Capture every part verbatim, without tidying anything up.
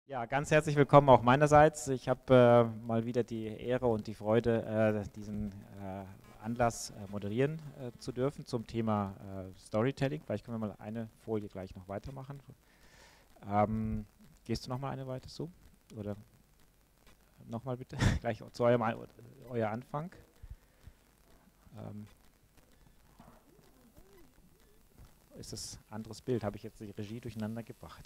Ja, ganz herzlich willkommen auch meinerseits. Ich habe äh, mal wieder die Ehre und die Freude, äh, diesen äh, Anlass äh, moderieren äh, zu dürfen zum Thema äh, Storytelling. Vielleicht können wir mal eine Folie gleich noch weitermachen. Ähm, gehst du noch mal eine weiter zu? Oder nochmal bitte, gleich zu eurem An euer Anfang. Ähm, ist das ein anderes Bild? Habe ich jetzt die Regie durcheinander gebracht?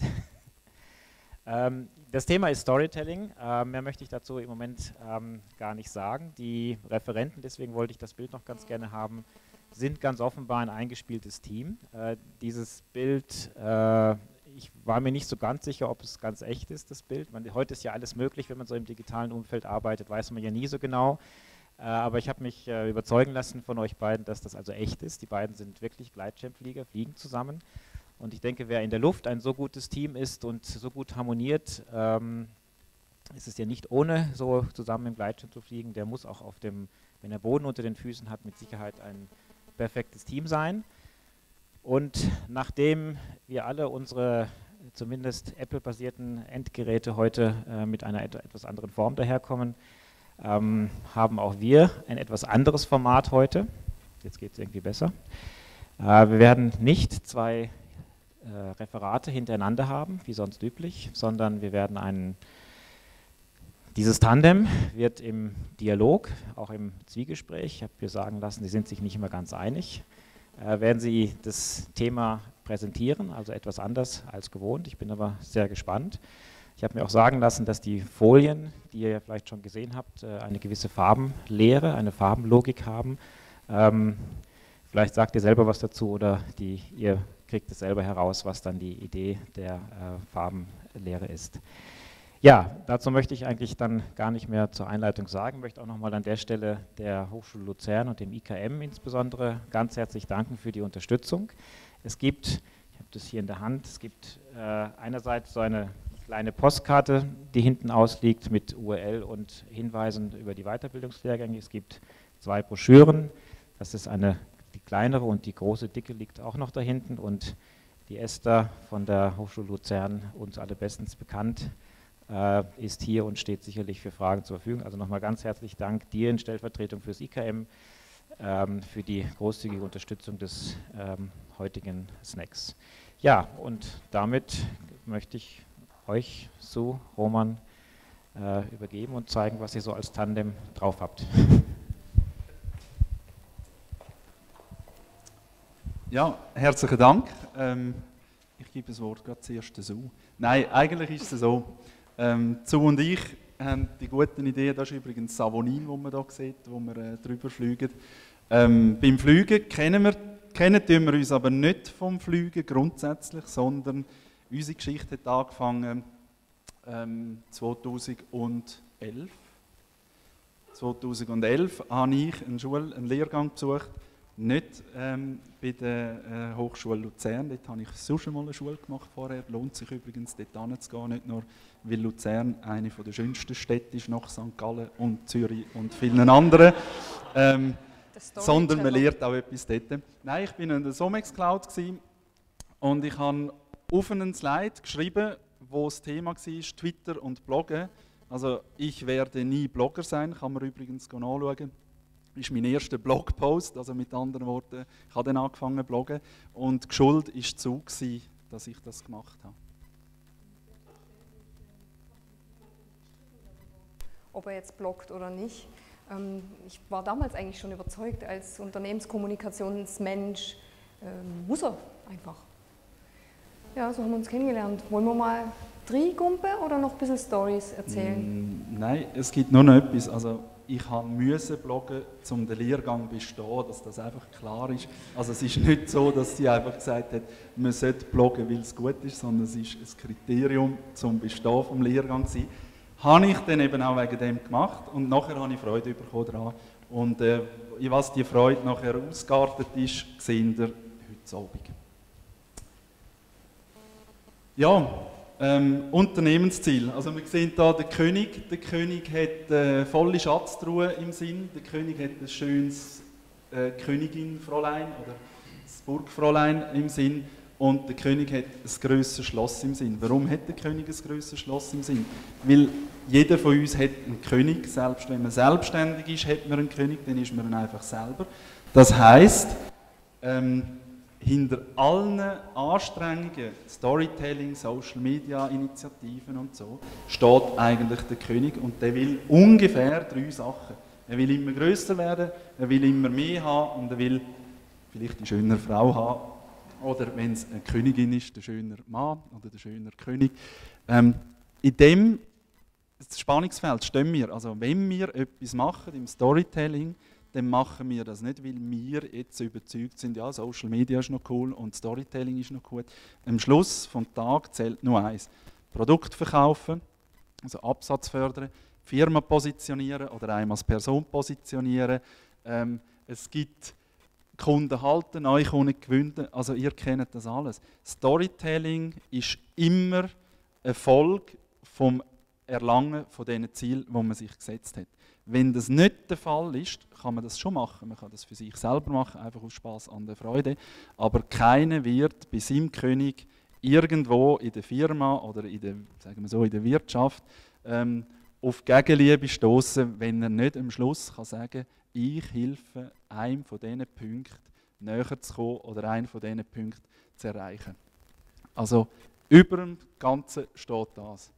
Ähm, das Thema ist Storytelling. Ähm, mehr möchte ich dazu im Moment ähm, gar nicht sagen. Die Referenten, deswegen wollte ich das Bild noch ganz gerne haben, sind ganz offenbar ein eingespieltes Team. Äh, dieses Bild, äh, ich war mir nicht so ganz sicher, ob es ganz echt ist, das Bild. Man, heute ist ja alles möglich, wenn man so im digitalen Umfeld arbeitet, weiß man ja nie so genau. Äh, aber ich habe mich äh, überzeugen lassen von euch beiden, dass das also echt ist. Die beiden sind wirklich Gleitschirmflieger, fliegen zusammen. Und ich denke, wer in der Luft ein so gutes Team ist und so gut harmoniert, ähm, ist es ja nicht ohne so zusammen im Gleitschirm zu fliegen. Der muss auch auf dem, wenn er Boden unter den Füßen hat, mit Sicherheit ein perfektes Team sein. Und nachdem wir alle unsere zumindest Apple-basierten Endgeräte heute äh, mit einer et etwas anderen Form daherkommen, ähm, haben auch wir ein etwas anderes Format heute. Jetzt geht es irgendwie besser. Äh, wir werden nicht zwei Äh, Referate hintereinander haben, wie sonst üblich, sondern wir werden einen, dieses Tandem wird im Dialog, auch im Zwiegespräch, ich habe mir sagen lassen, die sind sich nicht immer ganz einig, äh, werden sie das Thema präsentieren, also etwas anders als gewohnt. Ich bin aber sehr gespannt. Ich habe mir auch sagen lassen, dass die Folien, die ihr ja vielleicht schon gesehen habt, äh, eine gewisse Farbenlehre, eine Farbenlogik haben. Ähm, vielleicht sagt ihr selber was dazu oder die, ihr kriegt es selber heraus, was dann die Idee der äh, Farbenlehre ist. Ja, dazu möchte ich eigentlich dann gar nicht mehr zur Einleitung sagen, möchte auch nochmal an der Stelle der Hochschule Luzern und dem I K M insbesondere ganz herzlich danken für die Unterstützung. Es gibt, ich habe das hier in der Hand, es gibt äh, einerseits so eine kleine Postkarte, die hinten ausliegt mit U R L und Hinweisen über die Weiterbildungslehrgänge. Es gibt zwei Broschüren, das ist eine die kleinere und die große dicke liegt auch noch da hinten und die Esther von der Hochschule Luzern, uns alle bestens bekannt, äh, ist hier und steht sicherlich für Fragen zur Verfügung. Also nochmal ganz herzlichen Dank dir in Stellvertretung fürs I K M, ähm, für die großzügige Unterstützung des ähm, heutigen Snacks. Ja, und damit möchte ich euch, Sue, Roman, äh, übergeben und zeigen, was ihr so als Tandem drauf habt. Ja, herzlichen Dank. Ähm, ich gebe das Wort gerade zuerst Sue. Nein, eigentlich ist es so, ähm, Sue und ich haben die guten Ideen, das ist übrigens Savonin, wo man hier sieht, wo wir äh, drüber fliegen. Ähm, beim Fliegen kennen wir, kennen tun wir uns aber nicht vom Fliegen grundsätzlich, sondern unsere Geschichte hat angefangen ähm, zweitausendelf. zweitausendelf habe ich einen, Schul-, einen Lehrgang besucht, nicht ähm, bei der äh, Hochschule Luzern, dort habe ich sonst mal eine Schule gemacht vorher, lohnt sich übrigens dort hinzugehen, nicht nur weil Luzern eine der schönsten Städte ist, nach Sankt Gallen und Zürich und vielen anderen, ähm, sondern man lernt auch etwas dort. Nein, ich bin in der Somex Cloud und ich habe auf einen Slide geschrieben, wo das Thema war, Twitter und Bloggen. Also ich werde nie Blogger sein, kann man übrigens nachschauen. Das ist mein erster Blogpost, also mit anderen Worten, ich habe dann angefangen zu bloggen und die Schuld war zu, dass ich das gemacht habe. Ob er jetzt bloggt oder nicht. Ähm, ich war damals eigentlich schon überzeugt, als Unternehmenskommunikationsmensch ähm, muss er einfach. Ja, so haben wir uns kennengelernt. Wollen wir mal drei Gumpen oder noch ein bisschen Stories erzählen? Mm, nein, es gibt nur noch etwas. Also, ich musste bloggen, um den Lehrgang zu bestehen, dass das einfach klar ist. Also es ist nicht so, dass sie einfach gesagt hat, man sollte bloggen, weil es gut ist, sondern es ist ein Kriterium zum Bestehen des Lehrgangs. Habe ich dann eben auch wegen dem gemacht und nachher habe ich Freude bekommen daran. Und äh, in was die Freude nachher ausgeartet ist, sehen wir heute Abend. Ja, ähm, Unternehmensziel. Also wir sehen hier den König. Der König hat äh, volle Schatztruhe im Sinn. Der König hat ein schönes äh, Königin-Fräulein oder das Burgfräulein im Sinn. und der König hat ein grosses Schloss im Sinn. Warum hat der König ein grosses Schloss im Sinn? Weil jeder von uns hat einen König, selbst wenn man selbstständig ist, hat man einen König, dann ist man einfach selber. Das heisst, ähm, hinter allen Anstrengungen, Storytelling, Social Media Initiativen und so, steht eigentlich der König und der will ungefähr drei Sachen. Er will immer grösser werden, er will immer mehr haben und er will vielleicht eine schönere Frau haben. Oder wenn es eine Königin ist, der schönere Mann oder der schönere König. Ähm, in dem Spannungsfeld stehen wir. Also wenn wir etwas machen im Storytelling, dann machen wir das nicht, weil wir jetzt überzeugt sind, ja, Social Media ist noch cool und Storytelling ist noch gut. Am Schluss vom Tag zählt nur eins. Produkt verkaufen, also Absatz fördern, Firma positionieren oder einmal als Person positionieren. Ähm, es gibt Kunden halten, neue Kunden gewinnen, also ihr kennt das alles. Storytelling ist immer eine Folge vom Erlangen von diesen Zielen, die man sich gesetzt hat. Wenn das nicht der Fall ist, kann man das schon machen. Man kann das für sich selber machen, einfach aus Spaß an der Freude. Aber keiner wird bei seinem König irgendwo in der Firma oder in der, sagen wir so, in der Wirtschaft ähm, auf Gegenliebe stoßen, wenn er nicht am Schluss kann sagen, ich helfe, einem von diesen Punkten näher zu kommen oder einen von diesen Punkten zu erreichen. Also über dem Ganzen steht das.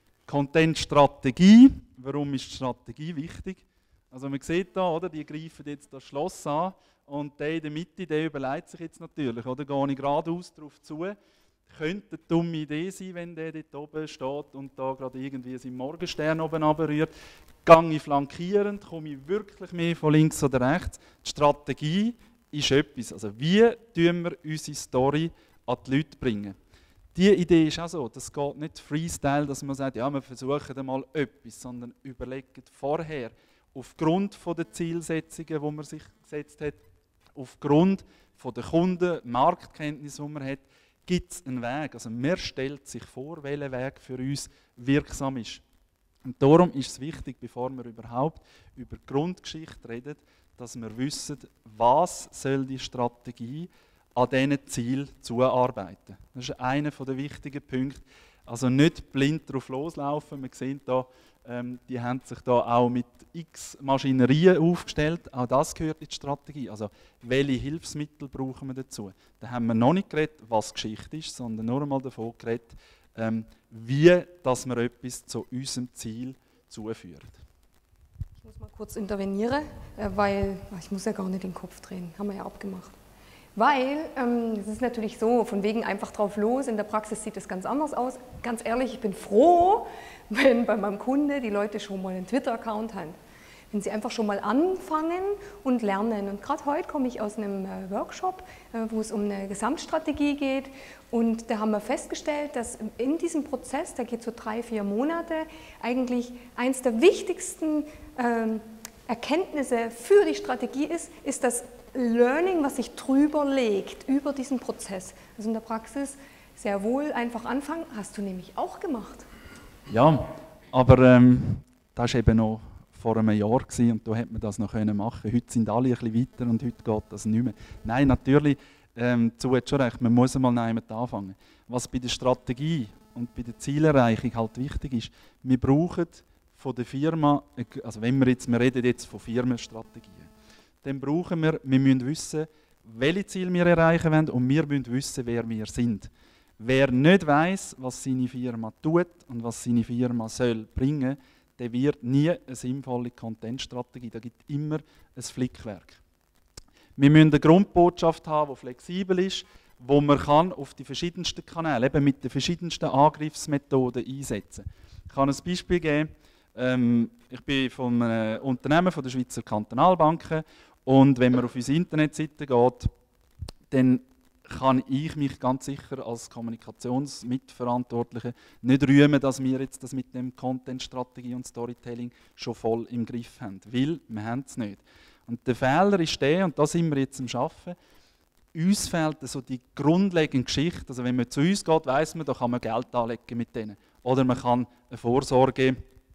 Content-Strategie. Warum ist die Strategie wichtig? Also man sieht da, oder, die greifen jetzt das Schloss an und der in der Mitte, der überlegt sich jetzt natürlich, oder, gehe ich geradeaus darauf zu. Könnte eine dumme Idee sein, wenn der dort oben steht und da gerade irgendwie seinen Morgenstern oben runterrührt. Gehe ich flankierend, komme ich wirklich mehr von links oder rechts. Die Strategie ist etwas. Also wie tun wir unsere Story an die Leute bringen? Die Idee ist auch so, das geht nicht Freestyle, dass man sagt, ja, wir versuchen einmal etwas, sondern überlegt vorher, aufgrund der Zielsetzungen, die man sich gesetzt hat, aufgrund der Kunden, Marktkenntnis, die man hat, gibt es einen Weg. Also man stellt sich vor, welcher Weg für uns wirksam ist. Und darum ist es wichtig, bevor wir überhaupt über die Grundgeschichte reden, dass wir wissen, was soll die Strategie an diesen Zielen zuarbeiten. Das ist einer der wichtigen Punkte. Also nicht blind darauf loslaufen. Wir sehen hier, ähm, die haben sich da auch mit x Maschinerien aufgestellt. Auch das gehört in die Strategie. Also welche Hilfsmittel brauchen wir dazu? Da haben wir noch nicht geredet, was Geschichte ist, sondern nur einmal davon geredet, ähm, wie dass wir etwas zu unserem Ziel zuführen. Ich muss mal kurz intervenieren, weil ich muss ja gar nicht den Kopf drehen, haben wir ja abgemacht. Weil, ähm, es ist natürlich so, von wegen einfach drauf los, in der Praxis sieht es ganz anders aus. Ganz ehrlich, ich bin froh, wenn bei meinem Kunde die Leute schon mal einen Twitter-Account haben. Wenn sie einfach schon mal anfangen und lernen. Und gerade heute komme ich aus einem äh, Workshop, äh, wo es um eine Gesamtstrategie geht. Und da haben wir festgestellt, dass in diesem Prozess, der geht so drei, vier Monate, eigentlich eins der wichtigsten ähm, Erkenntnisse für die Strategie ist, ist das Learning, was sich drüber legt, über diesen Prozess. Also in der Praxis sehr wohl einfach anfangen, hast du nämlich auch gemacht. Ja, aber ähm, das war eben noch vor einem Jahr gewesen, und da hätte man das noch machen können. Heute sind alle ein bisschen weiter und heute geht das nicht mehr. Nein, natürlich, ähm, zu hat schon recht, man muss einmal jemand anfangen. Was bei der Strategie und bei der Zielerreichung halt wichtig ist, wir brauchen von der Firma, also wenn wir jetzt, wir reden jetzt von Firmenstrategien, dann brauchen wir, wir müssen wissen, welche Ziele wir erreichen wollen und wir müssen wissen, wer wir sind. Wer nicht weiss, was seine Firma tut und was seine Firma soll bringen, der wird nie eine sinnvolle Content-Strategie. Da gibt immer ein Flickwerk. Wir müssen eine Grundbotschaft haben, die flexibel ist, wo man kann auf die verschiedensten Kanäle, eben mit den verschiedensten Angriffsmethoden einsetzen kann. Ich kann ein Beispiel geben. Ähm, ich bin von einem Unternehmen von der Schweizer Kantonalbanken und wenn man auf unsere Internetseite geht, dann kann ich mich ganz sicher als Kommunikationsmitverantwortlicher nicht rühmen, dass wir jetzt das mit dem Content-Strategie und Storytelling schon voll im Griff haben, weil wir haben es nicht. Und der Fehler ist der, und da sind wir jetzt am Arbeiten, uns fehlt also die grundlegende Geschichte. Also wenn man zu uns geht, weiss man, da kann man Geld anlegen mit denen. Oder man kann eine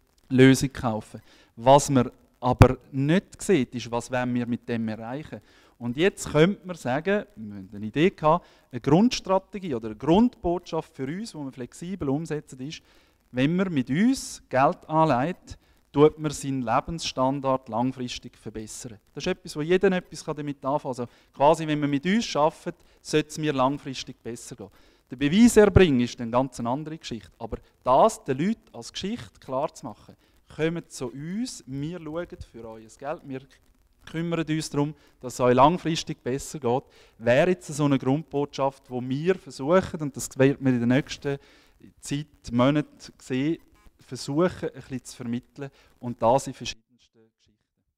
Vorsorgelösung kaufen. Was man aber nicht sieht, ist, was wollen wir mit dem erreichen. Und jetzt könnte man sagen, wir haben eine Idee gehabt, eine Grundstrategie oder eine Grundbotschaft für uns, die wir flexibel umsetzen, ist, wenn man mit uns Geld anlegt, tut man seinen Lebensstandard langfristig verbessern. Das ist etwas, wo jeder etwas damit anfangen kann. Also quasi, wenn man mit uns arbeitet, sollte es mir langfristig besser gehen. Der Beweis erbringen ist eine ganz andere Geschichte. Aber das den Leuten als Geschichte klar zu machen, kommt zu uns, wir schauen für euer Geld, wir kümmern uns darum, dass es euch langfristig besser geht, wäre jetzt so eine Grundbotschaft, die wir versuchen, und das wird man in den nächsten Zeit, Monaten sehen, versuchen, ein bisschen zu vermitteln und das in verschiedensten Geschichten.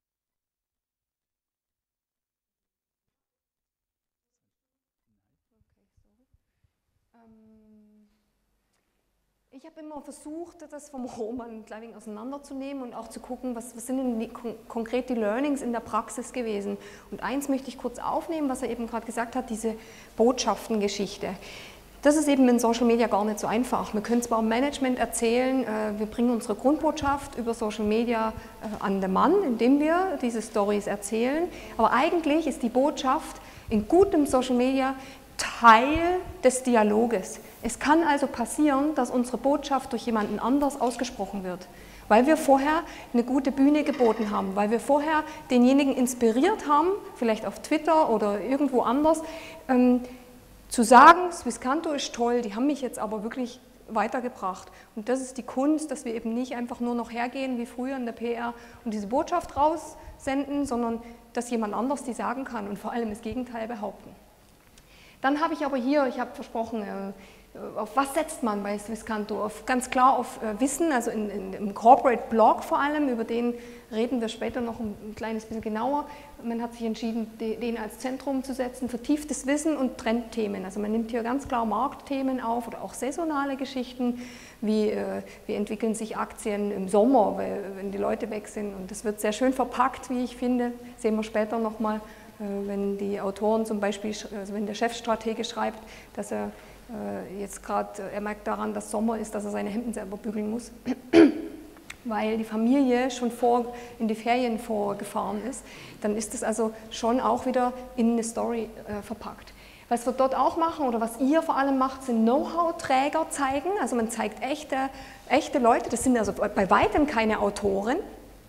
Ich habe immer versucht, das vom Roman ein klein wenig auseinanderzunehmen und auch zu gucken, was, was sind denn die, kon konkret die Learnings in der Praxis gewesen. Und eins möchte ich kurz aufnehmen, was er eben gerade gesagt hat, diese Botschaftengeschichte. Das ist eben in Social Media gar nicht so einfach. Wir können zwar im Management erzählen, äh, wir bringen unsere Grundbotschaft über Social Media äh, an den Mann, indem wir diese Stories erzählen, aber eigentlich ist die Botschaft in gutem Social Media Teil des Dialoges. Es kann also passieren, dass unsere Botschaft durch jemanden anders ausgesprochen wird, weil wir vorher eine gute Bühne geboten haben, weil wir vorher denjenigen inspiriert haben, vielleicht auf Twitter oder irgendwo anders, ähm, zu sagen, Swisscanto ist toll, die haben mich jetzt aber wirklich weitergebracht. Und das ist die Kunst, dass wir eben nicht einfach nur noch hergehen wie früher in der P R und diese Botschaft raussenden, sondern dass jemand anders die sagen kann und vor allem das Gegenteil behaupten. Dann habe ich aber hier, ich habe versprochen, auf was setzt man bei Swisscanto? Auf, ganz klar auf Wissen, also in, in, im Corporate Blog vor allem, über den reden wir später noch ein, ein kleines bisschen genauer. Man hat sich entschieden, den als Zentrum zu setzen, vertieftes Wissen und Trendthemen. Also man nimmt hier ganz klar Marktthemen auf oder auch saisonale Geschichten, wie, wie entwickeln sich Aktien im Sommer, wenn die Leute weg sind. Und das wird sehr schön verpackt, wie ich finde, sehen wir später nochmal. Wenn die Autoren zum Beispiel, also wenn der Chefstratege schreibt, dass er äh, jetzt gerade, er merkt daran, dass Sommer ist, dass er seine Hemden selber bügeln muss, weil die Familie schon vor, in die Ferien vorgefahren ist, dann ist es also schon auch wieder in eine Story äh, verpackt. Was wir dort auch machen oder was ihr vor allem macht, sind Know-how-Träger zeigen, also man zeigt echte, echte Leute, das sind also bei weitem keine Autoren,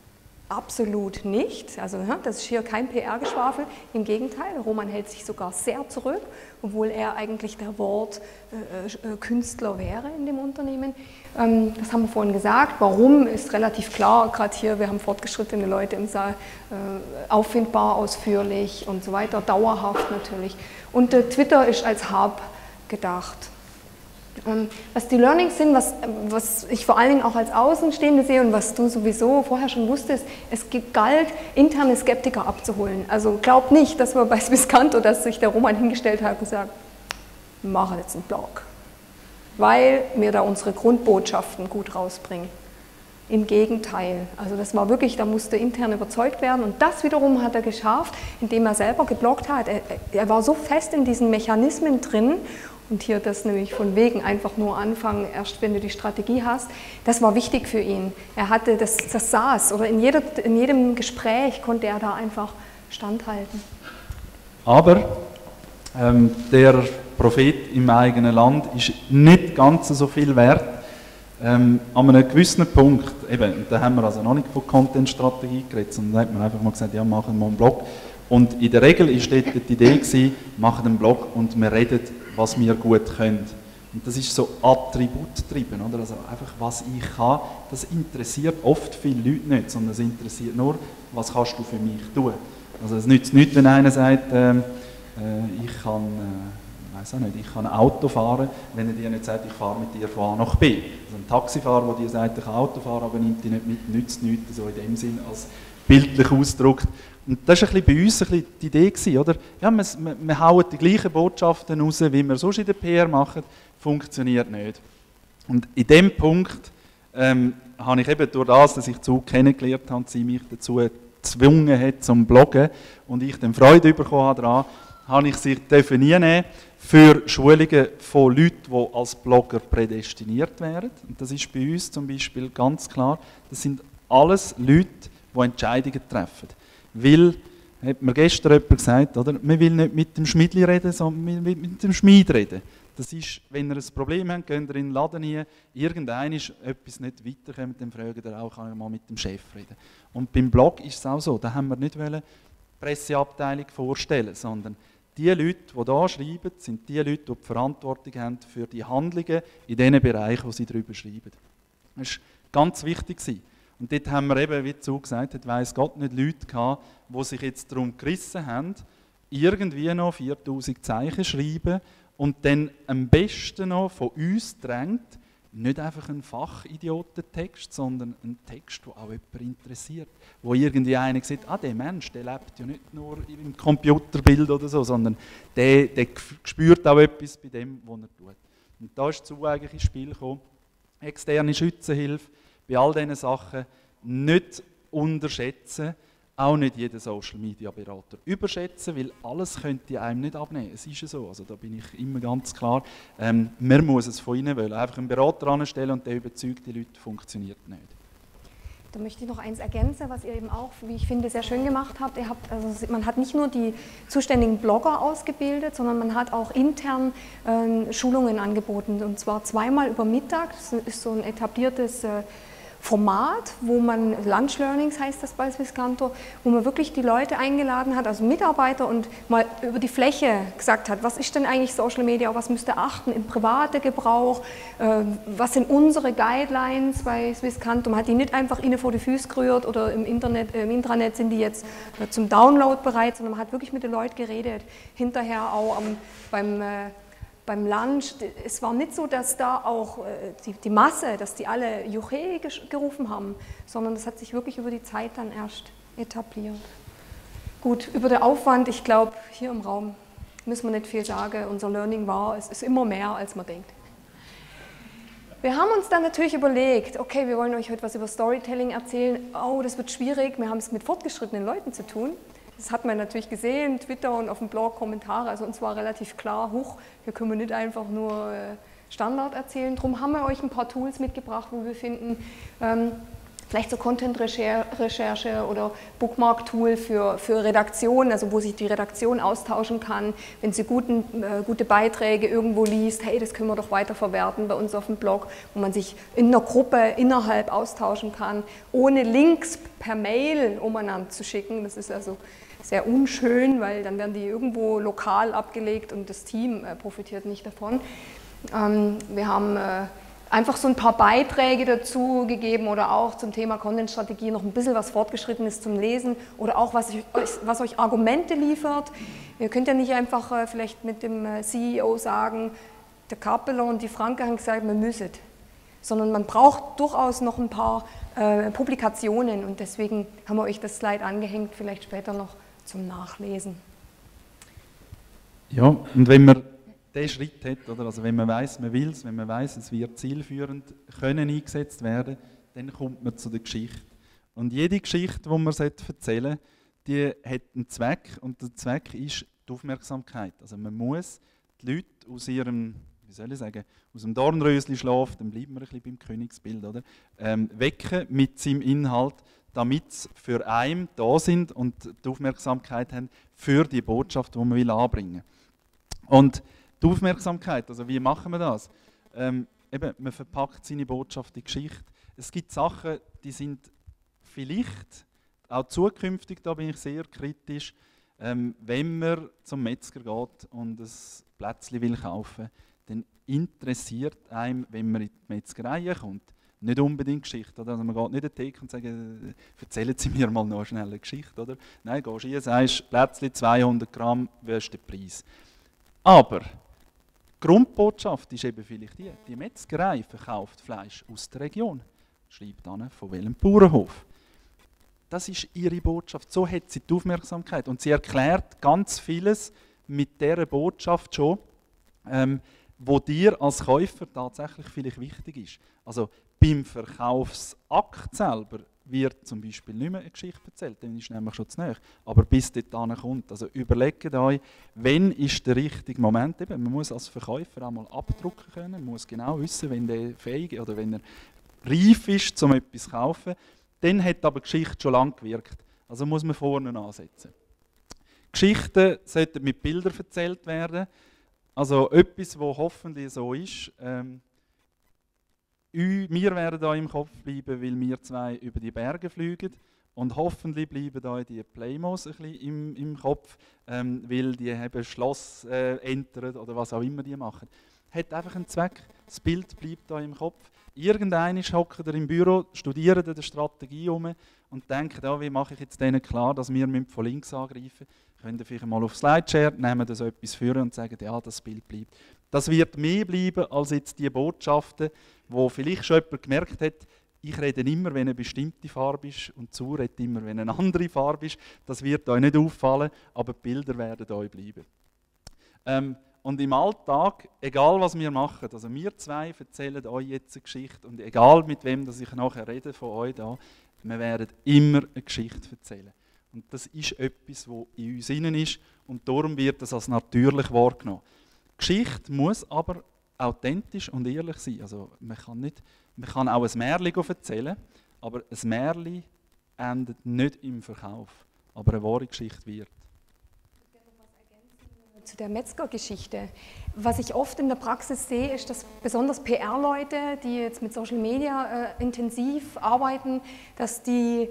absolut nicht, also das ist hier kein P R-Geschwafel, im Gegenteil, Roman hält sich sogar sehr zurück, obwohl er eigentlich der Wortkünstler wäre in dem Unternehmen. Das haben wir vorhin gesagt, warum ist relativ klar, gerade hier, wir haben fortgeschrittene Leute im Saal, auffindbar, ausführlich und so weiter, dauerhaft natürlich. Und Twitter ist als Hub gedacht. Was die Learnings sind, was, was ich vor allen Dingen auch als Außenstehende sehe und was du sowieso vorher schon wusstest, es galt, interne Skeptiker abzuholen. Also glaub nicht, dass wir bei Swisscanto, dass sich der Roman hingestellt hat und gesagt, wir machen jetzt einen Blog, weil wir da unsere Grundbotschaften gut rausbringen. Im Gegenteil, also das war wirklich, da musste intern überzeugt werden und das wiederum hat er geschafft, indem er selber gebloggt hat. Er, er war so fest in diesen Mechanismen drin. Und hier das nämlich von wegen einfach nur anfangen, erst wenn du die Strategie hast, das war wichtig für ihn. Er hatte, das, das saß, oder in, jeder, in jedem Gespräch konnte er da einfach standhalten. Aber ähm, der Prophet im eigenen Land ist nicht ganz so viel wert. Ähm, an einem gewissen Punkt, eben, da haben wir also noch nicht von Content-Strategie geredet, sondern da hat man einfach mal gesagt, ja, machen wir einen Blog. Und in der Regel war dort die Idee gewesen, machen einen Blog und wir reden, was wir gut können. Und das ist so attributgetrieben, oder? Also einfach, was ich kann, das interessiert oft viele Leute nicht, sondern es interessiert nur, was kannst du für mich tun. Also es nützt nichts, wenn einer sagt, äh, äh, ich kann, äh, weiss auch nicht, ich kann Auto fahren, wenn er dir nicht sagt, ich fahre mit dir von A nach B. Also ein Taxifahrer, der dir sagt, ich kann Auto fahren, aber nimmt dich nicht mit, nützt nichts, so in dem Sinn, als bildlich ausgedrückt. Und das war ein bisschen bei uns ein bisschen die Idee gewesen, oder? Ja, wir, wir hauen die gleichen Botschaften raus, wie wir sonst in der P R machen, funktioniert nicht. Und in dem Punkt ähm, habe ich eben durch das, dass ich Zug kennengelernt habe, sie mich dazu gezwungen hat zum Bloggen und ich dann Freude bekommen habe daran, habe ich sie definieren für Schulungen von Leuten, die als Blogger prädestiniert wären. Und das ist bei uns zum Beispiel ganz klar, das sind alles Leute, die Entscheidungen treffen. Weil hat mir gestern jemand gesagt, oder? Man will nicht mit dem Schmiedli reden, sondern man will mit dem Schmied reden. Das ist, wenn ihr ein Problem habt, geht ihr in den Laden hin, irgendein ist etwas nicht weiterkommt, dann fragt ihr auch, kann ich mal mit dem Chef reden. Und beim Blog ist es auch so, da haben wir nicht die Presseabteilung vorstellen, sondern die Leute, die hier schreiben, sind die Leute, die die Verantwortung haben für die Handlungen in den Bereichen, wo sie darüber schreiben. Das war ganz wichtig. Und dort haben wir eben, wie Zu gesagt hat, weiss Gott nicht Leute gehabt, die sich jetzt darum gerissen haben, irgendwie noch viertausend Zeichen schreiben und dann am besten noch von uns drängt, nicht einfach ein Fachidiotentext, sondern ein Text, der auch jemanden interessiert. Wo irgendwie einer sagt, ah, der Mensch, der lebt ja nicht nur im Computerbild oder so, sondern der, der spürt auch etwas bei dem, was er tut. Und da ist Zu eigentlich ins Spiel gekommen. Externe Schützenhilfe, bei all diesen Sachen nicht unterschätzen, auch nicht jeden Social-Media-Berater überschätzen, weil alles könnte einem nicht abnehmen. Es ist ja so, also da bin ich immer ganz klar. Ähm, man muss es von ihnen wollen. Einfach einen Berater anstellen und der überzeugt die Leute, funktioniert nicht. Da möchte ich noch eins ergänzen, was ihr eben auch, wie ich finde, sehr schön gemacht habt. Ihr habt also, man hat nicht nur die zuständigen Blogger ausgebildet, sondern man hat auch intern äh, Schulungen angeboten. Und zwar zweimal über Mittag. Das ist so ein etabliertes äh, Format, wo man, Lunch Learnings heißt das bei Swisscanto, wo man wirklich die Leute eingeladen hat, also Mitarbeiter, und mal über die Fläche gesagt hat, was ist denn eigentlich Social Media, was müsst ihr achten im privaten Gebrauch, äh, was sind unsere Guidelines bei Swisscanto. Man hat die nicht einfach ihnen vor die Füße gerührt oder im Internet, äh, im Intranet sind die jetzt äh, zum Download bereit, sondern man hat wirklich mit den Leuten geredet, hinterher auch am, beim äh, Beim Lunch, es war nicht so, dass da auch die, die Masse, dass die alle Juche gerufen haben, sondern das hat sich wirklich über die Zeit dann erst etabliert. Gut, über den Aufwand, ich glaube, hier im Raum müssen wir nicht viel sagen. Unser Learning war, es ist immer mehr, als man denkt. Wir haben uns dann natürlich überlegt, okay, wir wollen euch heute was über Storytelling erzählen. Oh, das wird schwierig, wir haben es mit fortgeschrittenen Leuten zu tun. Das hat man natürlich gesehen, Twitter und auf dem Blog Kommentare, also uns war relativ klar, huch, hier können wir nicht einfach nur Standard erzählen. Darum haben wir euch ein paar Tools mitgebracht, wo wir finden, ähm, vielleicht so Content-Recherche oder Bookmark-Tool für, für Redaktion, also wo sich die Redaktion austauschen kann, wenn sie guten, äh, gute Beiträge irgendwo liest, hey, das können wir doch weiterverwerten bei uns auf dem Blog, wo man sich in einer Gruppe innerhalb austauschen kann, ohne Links per Mail umeinander zu schicken. Das ist also sehr unschön, weil dann werden die irgendwo lokal abgelegt und das Team äh, profitiert nicht davon. Ähm, wir haben äh, einfach so ein paar Beiträge dazu gegeben oder auch zum Thema Content-Strategie noch ein bisschen was Fortgeschrittenes zum Lesen oder auch was, ich, was euch Argumente liefert. Ihr könnt ja nicht einfach äh, vielleicht mit dem äh, C E O sagen, der Kappeler und die Franke haben gesagt, man müsse, sondern man braucht durchaus noch ein paar äh, Publikationen und deswegen haben wir euch das Slide angehängt, vielleicht später noch zum Nachlesen. Ja, und wenn man diesen Schritt hat, oder? Also wenn man weiss, man will es, wenn man weiss, es wird zielführend können eingesetzt werden, dann kommt man zu der Geschichte. Und jede Geschichte, die man erzählen sollte, die hat einen Zweck und der Zweck ist die Aufmerksamkeit. Also man muss die Leute aus ihrem, wie soll ich sagen, aus dem Dornröschen-Schlaf, dann bleiben wir ein bisschen beim Königsbild, oder? Ähm, wecken mit seinem Inhalt, damit sie für einen da sind und die Aufmerksamkeit haben für die Botschaft, die man will anbringen will. Und die Aufmerksamkeit, also wie machen wir das? Ähm, eben, man verpackt seine Botschaft in Geschichte. Es gibt Sachen, die sind vielleicht, auch zukünftig, da bin ich sehr kritisch, ähm, wenn man zum Metzger geht und ein Plätzchen will kaufen, dann interessiert einem, wenn man in die Metzgerei kommt, nicht unbedingt Geschichte. Oder? Also man geht nicht in die Theke und sagt, erzählen Sie mir mal noch schnell eine Geschichte. Oder? Nein, gehst du hier, sagst, Plätzchen zweihundert Gramm, was ist der Preis? Aber die Grundbotschaft ist eben vielleicht die, die Metzgerei verkauft Fleisch aus der Region. Schreibt dann, von welchem Bauernhof. Das ist ihre Botschaft. So hat sie die Aufmerksamkeit. Und sie erklärt ganz vieles mit dieser Botschaft schon, ähm, wo dir als Käufer tatsächlich vielleicht wichtig ist. Also beim Verkaufsakt selber wird zum Beispiel nicht mehr eine Geschichte erzählt, dann ist nämlich schon zu nahe. Aber bis dort kommt, also überlegt euch, wann ist der richtige Moment. Eben, man muss als Verkäufer auch mal abdrucken können, man muss genau wissen, wenn der fähig oder wenn er reif ist, um etwas zu kaufen. Dann hat aber die Geschichte schon lange gewirkt. Also muss man vorne ansetzen. Geschichten sollten mit Bildern erzählt werden. Also etwas, was hoffentlich so ist. Ähm, wir werden da im Kopf bleiben, weil wir zwei über die Berge fliegen. Und hoffentlich bleiben da die Playmos ein bisschen im, im Kopf, ähm, weil die haben Schloss äh, entern oder was auch immer die machen. Hat einfach einen Zweck. Das Bild bleibt da im Kopf. Irgendwann hockt ihr im Büro, studiert eine Strategie um und denkt, ja, wie mache ich jetzt denen klar, dass wir von links angreifen müssen. Könnt ihr vielleicht mal auf Slideshare nehmen, das etwas führen und sagen, ja, das Bild bleibt. Das wird mehr bleiben als jetzt die Botschaften, wo vielleicht schon jemand gemerkt hat, ich rede immer, wenn eine bestimmte Farbe ist und zu redet immer, wenn eine andere Farbe ist. Das wird euch nicht auffallen, aber die Bilder werden euch bleiben. Ähm, und im Alltag, egal was wir machen, also wir zwei erzählen euch jetzt eine Geschichte und egal mit wem dass ich nachher rede von euch da, wir werden immer eine Geschichte erzählen. Und das ist etwas, was in uns innen ist und darum wird das als natürlich wahrgenommen. Geschichte muss aber authentisch und ehrlich sein. Also man kann, nicht, man kann auch ein Märchen erzählen, aber ein Märchen endet nicht im Verkauf, aber eine wahre Geschichte wird. Zu der Metzger-Geschichte. Was ich oft in der Praxis sehe, ist, dass besonders P R-Leute, die jetzt mit Social Media äh, intensiv arbeiten, dass die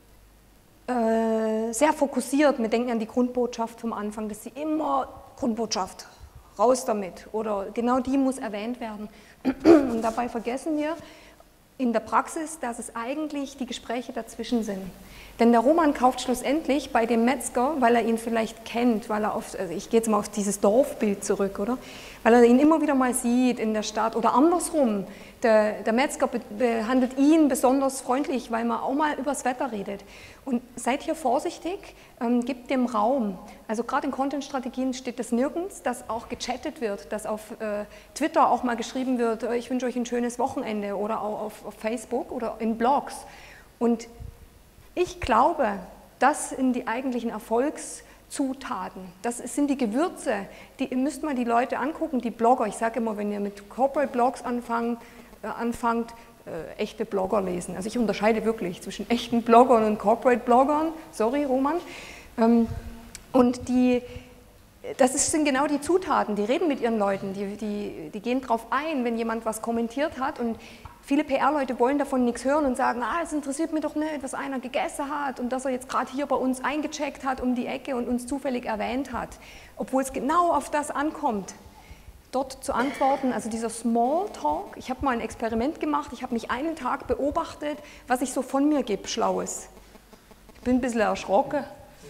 äh, sehr fokussiert, wir denken an die Grundbotschaft vom Anfang, dass sie immer Grundbotschaft, raus damit oder genau die muss erwähnt werden. Und dabei vergessen wir in der Praxis, dass es eigentlich die Gespräche dazwischen sind. Denn der Roman kauft schlussendlich bei dem Metzger, weil er ihn vielleicht kennt, weil er auf, also ich gehe jetzt mal auf dieses Dorfbild zurück, oder? Weil er ihn immer wieder mal sieht in der Stadt oder andersrum. Der, der Metzger be behandelt ihn besonders freundlich, weil man auch mal übers Wetter redet. Und seid hier vorsichtig, ähm, gebt dem Raum. Also gerade in Content-Strategien steht das nirgends, dass auch gechattet wird, dass auf äh, Twitter auch mal geschrieben wird, ich wünsche euch ein schönes Wochenende oder auch auf, auf Facebook oder in Blogs. Und ich glaube, das sind die eigentlichen Erfolgszutaten. Das sind die Gewürze. Die, ihr müsst mal die Leute angucken, die Blogger. Ich sage immer, wenn ihr mit Corporate Blogs anfangt, äh, anfangt äh, echte Blogger lesen. Also ich unterscheide wirklich zwischen echten Bloggern und Corporate Bloggern. Sorry, Roman. Ähm, und die, das ist, sind genau die Zutaten. Die reden mit ihren Leuten, die, die, die gehen drauf ein, wenn jemand was kommentiert hat. Und viele P R-Leute wollen davon nichts hören und sagen, ah, es interessiert mich doch nicht, was einer gegessen hat und dass er jetzt gerade hier bei uns eingecheckt hat um die Ecke und uns zufällig erwähnt hat. Obwohl es genau auf das ankommt, dort zu antworten. Also dieser Smalltalk, ich habe mal ein Experiment gemacht, ich habe mich einen Tag beobachtet, was ich so von mir gebe, Schlaues. Ich bin ein bisschen erschrocken.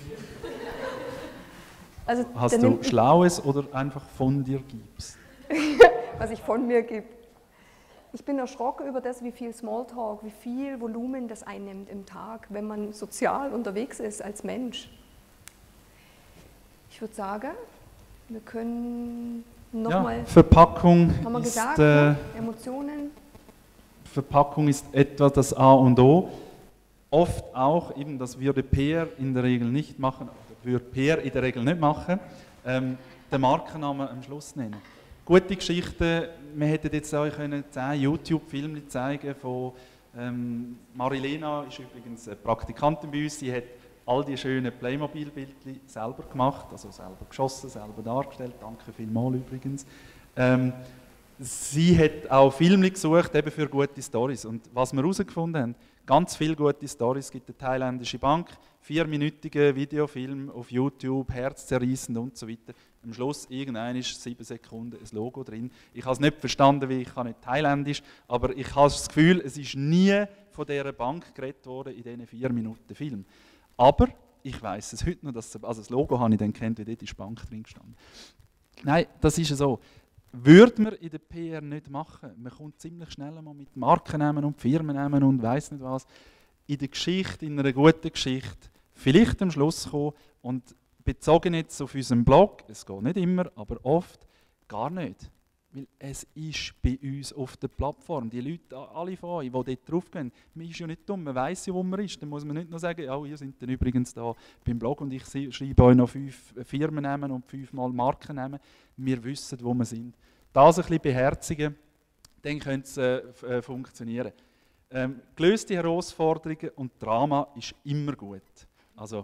Also, hast du Schlaues oder einfach von dir gibst? Was ich von mir gebe. Ich bin erschrocken über das, wie viel Smalltalk, wie viel Volumen das einnimmt im Tag, wenn man sozial unterwegs ist als Mensch. Ich würde sagen, wir können nochmal... Ja, Verpackung haben wir ist, gesagt, äh, ne? Emotionen. Verpackung ist etwa das A und O. Oft auch, eben, das würde P R in der Regel nicht machen, oder würde P R in der Regel nicht machen, ähm, den Markennamen am Schluss nennen. Gute Geschichten, wir hätten jetzt euch zehn YouTube-Filme zeigen von ähm, Marilena, ist übrigens eine Praktikantin bei uns, sie hat all die schönen Playmobil-Bildchen selber gemacht, also selber geschossen, selber dargestellt, danke vielmals übrigens. Ähm, sie hat auch Filme gesucht eben für gute Storys und was wir herausgefunden haben, ganz viele gute Storys, es gibt eine thailändische Bank, vierminütige Videofilm auf YouTube, herzzerreißend und so weiter. Am Schluss irgendwann ist sieben Sekunden ein Logo drin. Ich habe es nicht verstanden, weil ich kann nicht thailändisch, aber ich habe das Gefühl, es ist nie von dieser Bank geredet worden in diesen vier Minuten Film. Aber ich weiss es heute noch, dass also das Logo habe ich dann kennt, wie dort ist Bank drin gestanden. Nein, das ist so. Würde man in der P R nicht machen. Man kommt ziemlich schnell mal mit Markennamen und Firmennamen und weiss nicht was. In der Geschichte, in einer guten Geschichte, vielleicht am Schluss kommen und bezogen jetzt auf unseren Blog, es geht nicht immer, aber oft gar nicht. Weil es ist bei uns auf der Plattform. Die Leute, alle von euch, die dort draufgehen, man ist ja nicht dumm, man weiss ja, wo man ist. Dann muss man nicht nur sagen, ja, ihr seid dann übrigens da beim Blog und ich schreibe euch noch fünf Firmennamen und fünfmal Markennamen. Wir wissen, wo wir sind. Das ein bisschen beherzigen, dann könnte es äh, funktionieren. Ähm, gelöste Herausforderungen und Drama ist immer gut. Also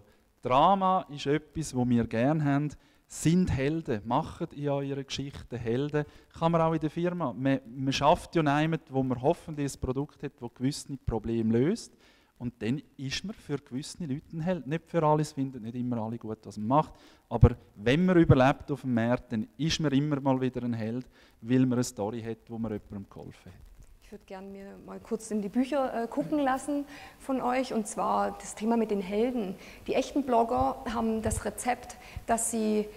Drama ist etwas, das wir gerne haben. Sind Helden, macht in eurer Geschichte Helden. Kann man auch in der Firma. Man, man schafft ja niemand, wo man hoffentlich ein Produkt hat, das gewisse Probleme löst. Und dann ist man für gewisse Leute ein Held. Nicht für alle, es finden nicht immer alle gut, was man macht. Aber wenn man überlebt auf dem Markt, dann ist man immer mal wieder ein Held, weil man eine Story hat, wo man jemandem geholfen hat. Ich würde gerne mir mal kurz in die Bücher äh, gucken lassen von euch, und zwar das Thema mit den Helden. Die echten Blogger haben das Rezept, dass sie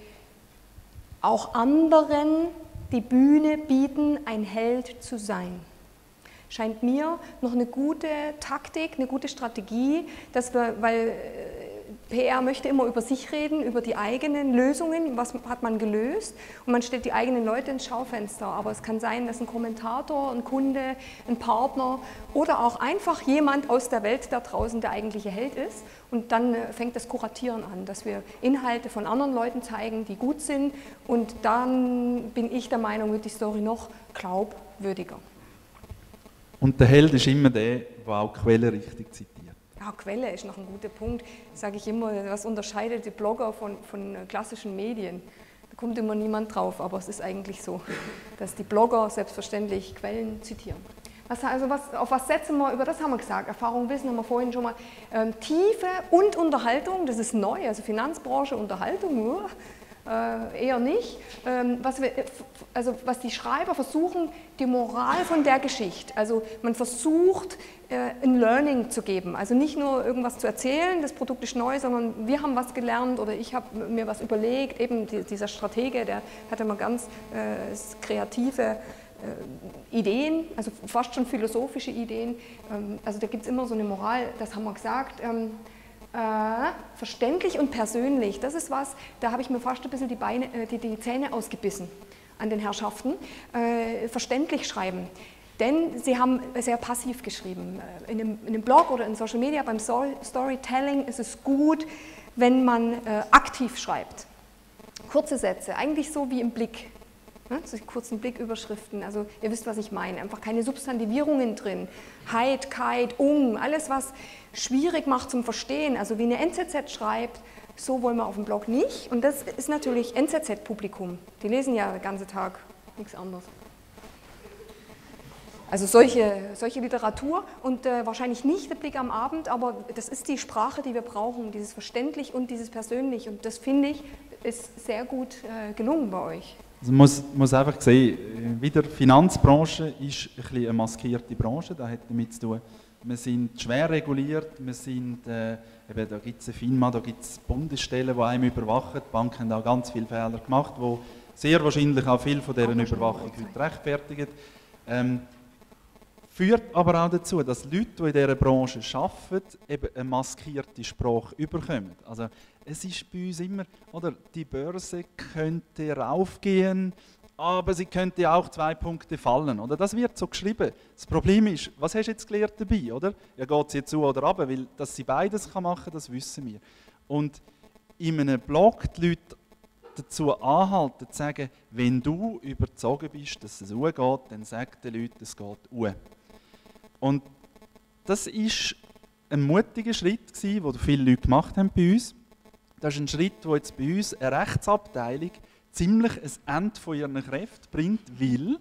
auch anderen die Bühne bieten, ein Held zu sein. Scheint mir noch eine gute Taktik, eine gute Strategie, dass wir, weil P R möchte immer über sich reden, über die eigenen Lösungen, was hat man gelöst, und man stellt die eigenen Leute ins Schaufenster. Aber es kann sein, dass ein Kommentator, ein Kunde, ein Partner oder auch einfach jemand aus der Welt da draußen der eigentliche Held ist, und dann fängt das Kuratieren an, dass wir Inhalte von anderen Leuten zeigen, die gut sind, und dann bin ich der Meinung, wird die Story noch glaubwürdiger. Und der Held ist immer der, der auch die Quelle richtig zitiert. Ja, Quelle ist noch ein guter Punkt, sage ich immer, was unterscheidet die Blogger von, von klassischen Medien? Da kommt immer niemand drauf, aber es ist eigentlich so, dass die Blogger selbstverständlich Quellen zitieren. Was, also was, auf was setzen wir, über das haben wir gesagt, Erfahrung, Wissen haben wir vorhin schon mal, ähm, Tiefe und Unterhaltung, das ist neu, also Finanzbranche, Unterhaltung, uh, äh, eher nicht. Ähm, was, wir, also was die Schreiber versuchen, die Moral von der Geschichte, also man versucht, äh, ein Learning zu geben, also nicht nur irgendwas zu erzählen, das Produkt ist neu, sondern wir haben was gelernt oder ich habe mir was überlegt, eben die, dieser Stratege, der hatte mal ganz äh, kreative Ideen, also fast schon philosophische Ideen, also da gibt es immer so eine Moral, das haben wir gesagt, ähm, äh, verständlich und persönlich, das ist was, da habe ich mir fast ein bisschen die, Beine, äh, die, die Zähne ausgebissen an den Herrschaften, äh, verständlich schreiben, denn sie haben sehr passiv geschrieben, in einem, in einem Blog oder in Social Media, beim Storytelling ist es gut, wenn man äh, aktiv schreibt, kurze Sätze, eigentlich so wie im Blick. So kurzen Blicküberschriften, also ihr wisst, was ich meine, einfach keine Substantivierungen drin, heit, kite, um, alles was schwierig macht zum Verstehen, also wie eine N Z Z schreibt, so wollen wir auf dem Blog nicht, und das ist natürlich N Z Z-Publikum, die lesen ja den ganzen Tag nichts anderes. Also solche, solche Literatur und äh, wahrscheinlich nicht der Blick am Abend, aber das ist die Sprache, die wir brauchen, dieses verständlich und dieses persönlich, und das finde ich, ist sehr gut äh, gelungen bei euch. Also man muss, muss einfach sehen, wieder die Finanzbranche ist ein bisschen eine maskierte Branche, das hat damit zu tun. Wir sind schwer reguliert, wir sind, äh, eben, da gibt es eine FINMA, da gibt es Bundesstellen, die einem überwachen. Die Banken haben auch ganz viele Fehler gemacht, die sehr wahrscheinlich auch viel von dieser Überwachung heute rechtfertigen. Ähm, führt aber auch dazu, dass Leute, die in dieser Branche arbeiten, eben eine maskierte Sprache überkommen. Also, es ist bei uns immer, oder, die Börse könnte raufgehen, aber sie könnte auch zwei Punkte fallen. Oder? Das wird so geschrieben. Das Problem ist, was hast du jetzt gelernt dabei? Oder? Ja, geht sie zu oder runter, weil dass sie beides machen kann, das wissen wir. Und in einem Blog die Leute dazu anhalten, zu sagen, wenn du überzeugt bist, dass es hochgeht, dann sag den Leuten, es geht hoch. Und das war ein mutiger Schritt, den viele Leute gemacht haben bei uns. Das ist ein Schritt, der jetzt bei uns eine Rechtsabteilung ziemlich ein Ende von ihren Kräften bringt, weil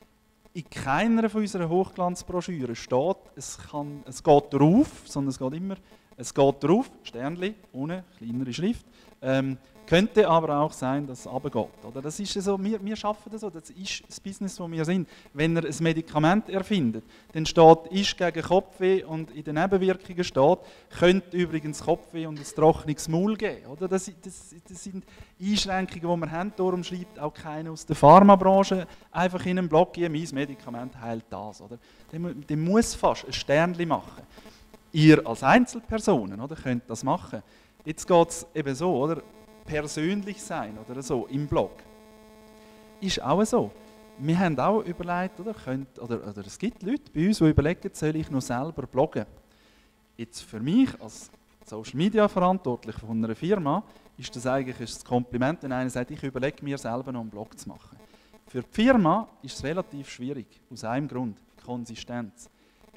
in keiner von unseren Hochglanzbroschüren steht, es, kann, es geht drauf, sondern es geht immer, es geht drauf, Sternchen, ohne kleinere Schrift. Ähm, könnte aber auch sein, dass es runtergeht. Oder? Das ist so, wir, wir arbeiten das so, das ist das Business, wo wir sind. Wenn er ein Medikament erfindet, dann steht, ist gegen Kopfweh, und in den Nebenwirkungen steht, könnte übrigens Kopfweh und ein trockenes Maul geben. Oder? Das, das, das sind Einschränkungen, die wir haben, darum schreibt auch keiner aus der Pharmabranche einfach in einem Blog, mein Medikament heilt das. Oder? Der, der muss fast ein Sternchen machen. Ihr als Einzelpersonen, oder, könnt das machen. Jetzt geht es eben so, oder? Persönlich sein oder so im Blog. Ist auch so. Wir haben auch überlegt, oder, könnt, oder, oder es gibt Leute bei uns, die überlegen, soll ich noch selber bloggen? Jetzt für mich als Social Media Verantwortlicher von einer Firma ist das eigentlich ein Kompliment, wenn einer sagt, ich überlege mir selber noch einen Blog zu machen. Für die Firma ist es relativ schwierig, aus einem Grund, Konsistenz.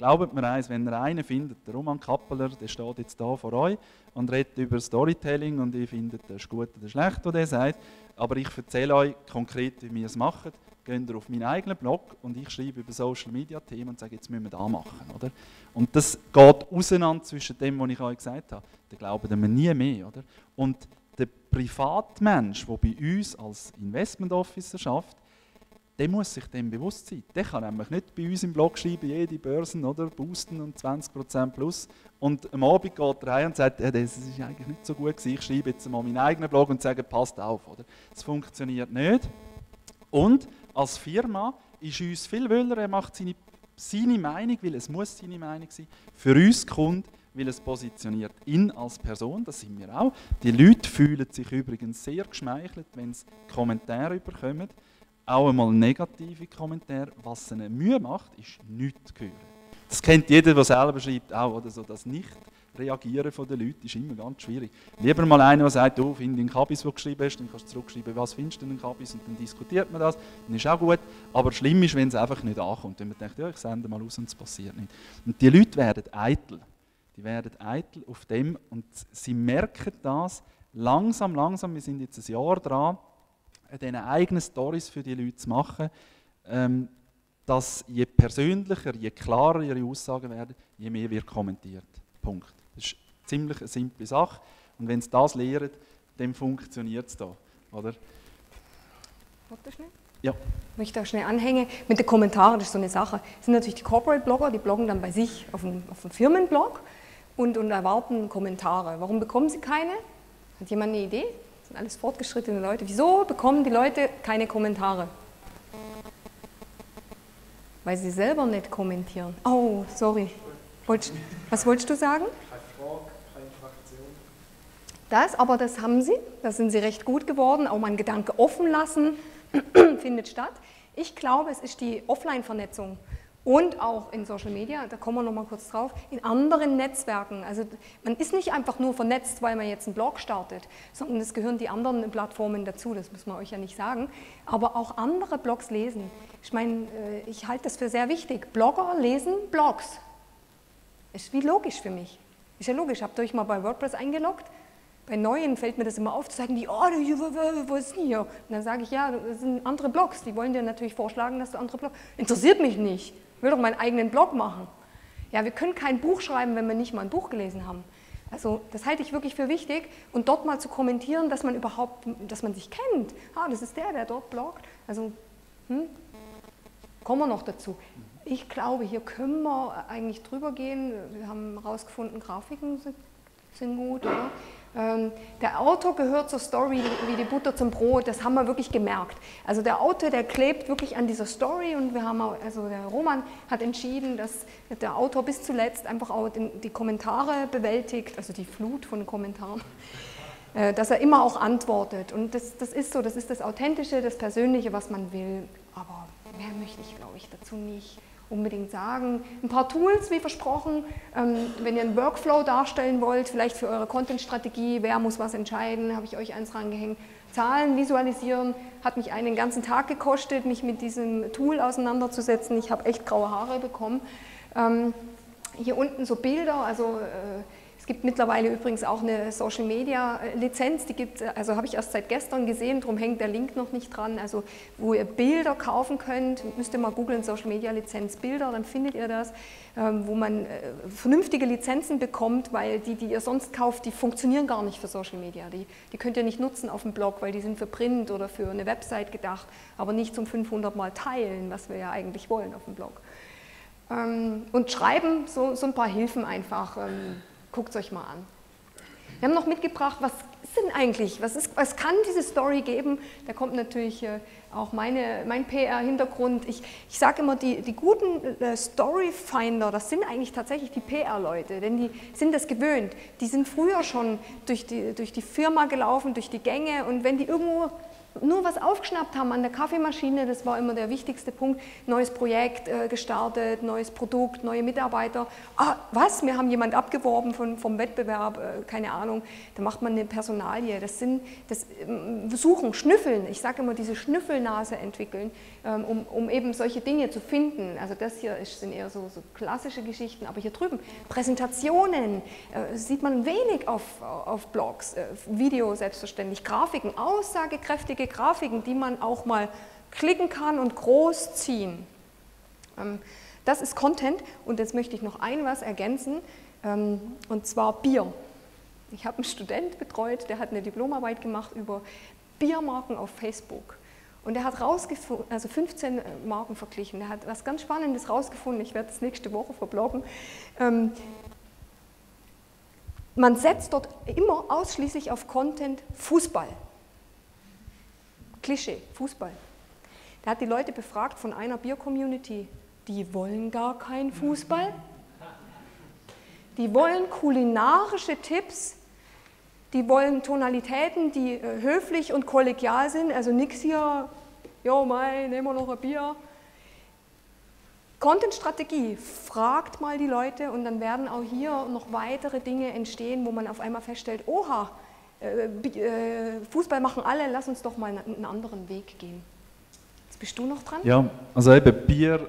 glaubt mir eins, wenn ihr einen findet, der Roman Kappeler, der steht jetzt da vor euch und redet über Storytelling und ihr findet, das ist gut oder schlecht, was er sagt, aber ich erzähle euch konkret, wie wir es machen. Geht ihr auf meinen eigenen Blog und ich schreibe über Social Media Themen und sage, jetzt müssen wir das machen. Oder? Und das geht auseinander zwischen dem, was ich euch gesagt habe. Da glauben wir nie mehr. Oder? Und der Privatmensch, der bei uns als Investment Officer schafft, der muss sich dem bewusst sein. Der kann nämlich nicht bei uns im Blog schreiben, jede Börsen oder boosten und zwanzig Prozent plus. Und am Abend geht er rein und sagt, ja, das ist eigentlich nicht so gut gewesen, ich schreibe jetzt mal meinen eigenen Blog und sage, passt auf. Oder? Das funktioniert nicht. Und als Firma ist uns viel wohler, er macht seine, seine Meinung, weil es muss seine Meinung sein, für uns Kunden, weil es positioniert ihn als Person, das sind wir auch. Die Leute fühlen sich übrigens sehr geschmeichelt, wenn sie Kommentare bekommen, auch einmal negative Kommentare. Was ihnen Mühe macht, ist nichts zu hören. Das kennt jeder, der selber schreibt, auch, oder so, das Nicht-Reagieren der Leute ist immer ganz schwierig. Lieber mal einer, der sagt, du, finde den Kabis, den du geschrieben hast, dann kannst du zurückschreiben, was findest du denn Kabis, und dann diskutiert man das, dann ist auch gut. Aber schlimm ist, wenn es einfach nicht ankommt, wenn man denkt, ja, ich sende mal aus und es passiert nicht. Und die Leute werden eitel. Die werden eitel auf dem und sie merken das langsam, langsam, wir sind jetzt ein Jahr dran, diese eigenen Storys für die Leute zu machen, ähm, dass je persönlicher, je klarer ihre Aussagen werden, je mehr wird kommentiert. Punkt. Das ist ziemlich eine simple Sache. Und wenn sie das lernen, dann funktioniert es da. Oder? Warte schnell. Ja. Wenn ich da schnell anhänge, mit den Kommentaren, das ist so eine Sache. Das sind natürlich die Corporate-Blogger, die bloggen dann bei sich auf dem, auf dem Firmenblog und, und erwarten Kommentare. Warum bekommen sie keine? Hat jemand eine Idee? Das sind alles fortgeschrittene Leute. Wieso bekommen die Leute keine Kommentare? Weil sie selber nicht kommentieren. Oh, sorry. Wolltest, was wolltest du sagen? Keine Frage, keine Fraktion. Das, aber das haben sie. Da sind sie recht gut geworden. Auch mal einen Gedanke offen lassen findet statt. Ich glaube, es ist die Offline-Vernetzung und auch in Social Media, da kommen wir noch mal kurz drauf, in anderen Netzwerken. Also man ist nicht einfach nur vernetzt, weil man jetzt einen Blog startet, sondern es gehören die anderen Plattformen dazu, das muss man euch ja nicht sagen. Aber auch andere Blogs lesen. Ich meine, ich halte das für sehr wichtig. Blogger lesen Blogs. Ist wie logisch für mich. Ist ja logisch. Habt ihr euch mal bei WordPress eingeloggt? Bei Neuen fällt mir das immer auf, zu sagen die, oh, wo ist denn hier? Und dann sage ich, ja, das sind andere Blogs, die wollen dir natürlich vorschlagen, dass du andere Blogs... Interessiert mich nicht, ich will doch meinen eigenen Blog machen. Ja, wir können kein Buch schreiben, wenn wir nicht mal ein Buch gelesen haben. Also das halte ich wirklich für wichtig und dort mal zu kommentieren, dass man überhaupt, dass man sich kennt. Ah, das ist der, der dort bloggt. Also, hm, kommen wir noch dazu. Ich glaube, hier können wir eigentlich drüber gehen. Wir haben herausgefunden, Grafiken sind, sind gut, oder? Ähm, der Autor gehört zur Story wie die Butter zum Brot, das haben wir wirklich gemerkt. Also der Autor, der klebt wirklich an dieser Story und wir haben auch, also der Roman hat entschieden, dass der Autor bis zuletzt einfach auch den, die Kommentare bewältigt, also die Flut von Kommentaren, äh, dass er immer auch antwortet. Und das, das ist so, das ist das Authentische, das Persönliche, was man will. Aber mehr möchte ich, glaube ich, dazu nicht unbedingt sagen. Ein paar Tools, wie versprochen, ähm, wenn ihr einen Workflow darstellen wollt, vielleicht für eure Content-Strategie, wer muss was entscheiden, habe ich euch eins rangehängt. Zahlen visualisieren, hat mich einen ganzen Tag gekostet, mich mit diesem Tool auseinanderzusetzen. Ich habe echt graue Haare bekommen. Ähm, hier unten so Bilder, also äh, es gibt mittlerweile übrigens auch eine Social-Media-Lizenz, die gibt, also habe ich erst seit gestern gesehen, darum hängt der Link noch nicht dran, also wo ihr Bilder kaufen könnt, müsst ihr mal googeln, Social-Media-Lizenz Bilder, dann findet ihr das, ähm, wo man äh, vernünftige Lizenzen bekommt, weil die, die ihr sonst kauft, die funktionieren gar nicht für Social-Media, die, die könnt ihr nicht nutzen auf dem Blog, weil die sind für Print oder für eine Website gedacht, aber nicht zum fünfhundert Mal teilen, was wir ja eigentlich wollen auf dem Blog. Ähm, und schreiben, so, so ein paar Hilfen einfach, ähm, guckt es euch mal an. Wir haben noch mitgebracht, was ist denn eigentlich, was, ist, was kann diese Story geben? Da kommt natürlich äh, auch meine, mein P R-Hintergrund. Ich, ich sage immer, die, die guten äh, Storyfinder, das sind eigentlich tatsächlich die P R-Leute, denn die sind das gewöhnt. Die sind früher schon durch die, durch die Firma gelaufen, durch die Gänge und wenn die irgendwo nur was aufgeschnappt haben an der Kaffeemaschine, das war immer der wichtigste Punkt, neues Projekt äh, gestartet, neues Produkt, neue Mitarbeiter. Ah, was, wir haben jemand abgeworben von, vom Wettbewerb, äh, keine Ahnung, da macht man eine Personalie. Das sind, das äh, Suchen, Schnüffeln, ich sage immer diese Schnüffelnase entwickeln, ähm, um, um eben solche Dinge zu finden. Also das hier ist, sind eher so, so klassische Geschichten, aber hier drüben, Präsentationen, äh, sieht man wenig auf, auf Blogs, äh, Video selbstverständlich, Grafiken, aussagekräftige Grafiken, die man auch mal klicken kann und groß ziehen. Ähm, das ist Content und jetzt möchte ich noch ein was ergänzen, ähm, und zwar Bier. Ich habe einen Student betreut, der hat eine Diplomarbeit gemacht über Biermarken auf Facebook. Und er hat rausgefunden, also fünfzehn Marken verglichen, der hat was ganz Spannendes rausgefunden, ich werde das nächste Woche verbloggen. Ähm, man setzt dort immer ausschließlich auf Content Fußball. Klischee, Fußball. Der hat die Leute befragt von einer Bier-Community, die wollen gar keinen Fußball. Die wollen kulinarische Tipps, die wollen Tonalitäten, die äh, höflich und kollegial sind, also nichts hier, jo mei, nehmen wir noch ein Bier. Content-Strategie, fragt mal die Leute und dann werden auch hier noch weitere Dinge entstehen, wo man auf einmal feststellt, oha, Fußball machen alle, lass uns doch mal einen anderen Weg gehen. Jetzt bist du noch dran? Ja, also eben Bier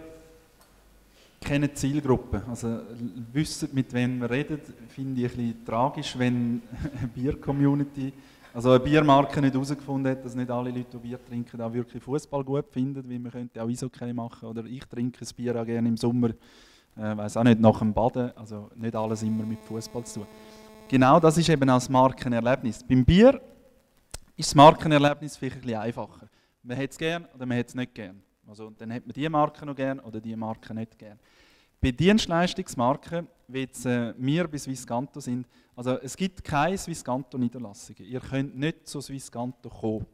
kennen Zielgruppen. Also wissen, mit wem wir reden, finde ich ein bisschen tragisch, wenn eine Bier-Community, also eine Biermarke nicht herausgefunden hat, dass nicht alle Leute, die Bier trinken, auch wirklich Fußball gut finden, weil man könnte auch Eishockey machen oder ich trinke ein Bier auch gerne im Sommer, äh, weiß auch nicht, nach dem Baden, also nicht alles immer mit Fußball zu tun. Genau das ist eben auch das Markenerlebnis. Beim Bier ist das Markenerlebnis vielleicht ein bisschen einfacher. Man hat es gern oder man hat es nicht gern. Also, dann hat man die Marke noch gern oder die Marke nicht gern. Bei Dienstleistungsmarken, wie jetzt äh, wir bei Swisscanto sind, also es gibt keine Swisscanto-Niederlassungen. Ihr könnt nicht zu Swisscanto kommen.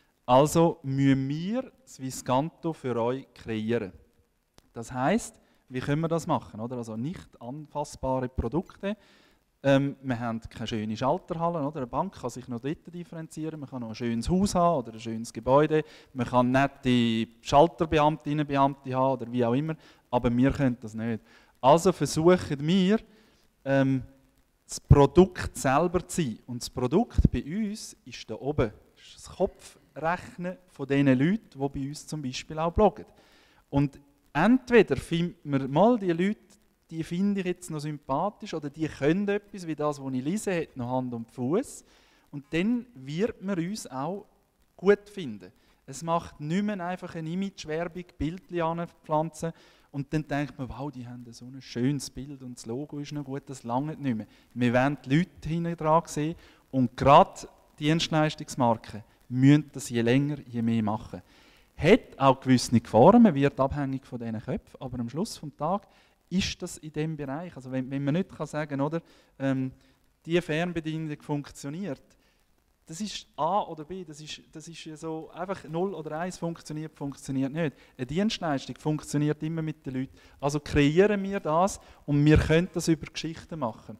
Also müssen wir Swisscanto für euch kreieren. Das heisst, wie können wir das machen? Oder? Also nicht anfassbare Produkte. Ähm, wir haben keine schöne Schalterhalle, oder? Eine Bank kann sich noch dort differenzieren, man kann noch ein schönes Haus haben oder ein schönes Gebäude, man kann nette Schalterbeamtinnen, Beamte haben oder wie auch immer, aber wir können das nicht. Also versuchen wir, ähm, das Produkt selber zu sein. Und das Produkt bei uns ist da oben, das ist das Kopfrechnen von den Leuten, die bei uns zum Beispiel auch bloggen. Und entweder findet man mal die Leute, die finde ich jetzt noch sympathisch oder die können etwas, wie das, was ich lese, hat noch Hand und Fuß. Und dann wird man uns auch gut finden. Es macht nicht mehr einfach eine Image-Werbung, Bildchen anpflanzen und dann denkt man, wow, die haben so ein schönes Bild und das Logo ist noch gut, das langt nicht mehr. Wir wollen die Leute hinten dran sehen und gerade Dienstleistungsmarken müssen das je länger, je mehr machen. Hat auch gewisse Gefahren, man wird abhängig von diesen Köpfen, aber am Schluss des Tages ist das in diesem Bereich. Also wenn, wenn man nicht kann sagen kann, ähm, die Fernbedienung funktioniert, das ist A oder B, das ist, das ist so einfach null oder eins funktioniert, funktioniert nicht. Eine Dienstleistung funktioniert immer mit den Leuten. Also kreieren wir das und wir können das über Geschichten machen.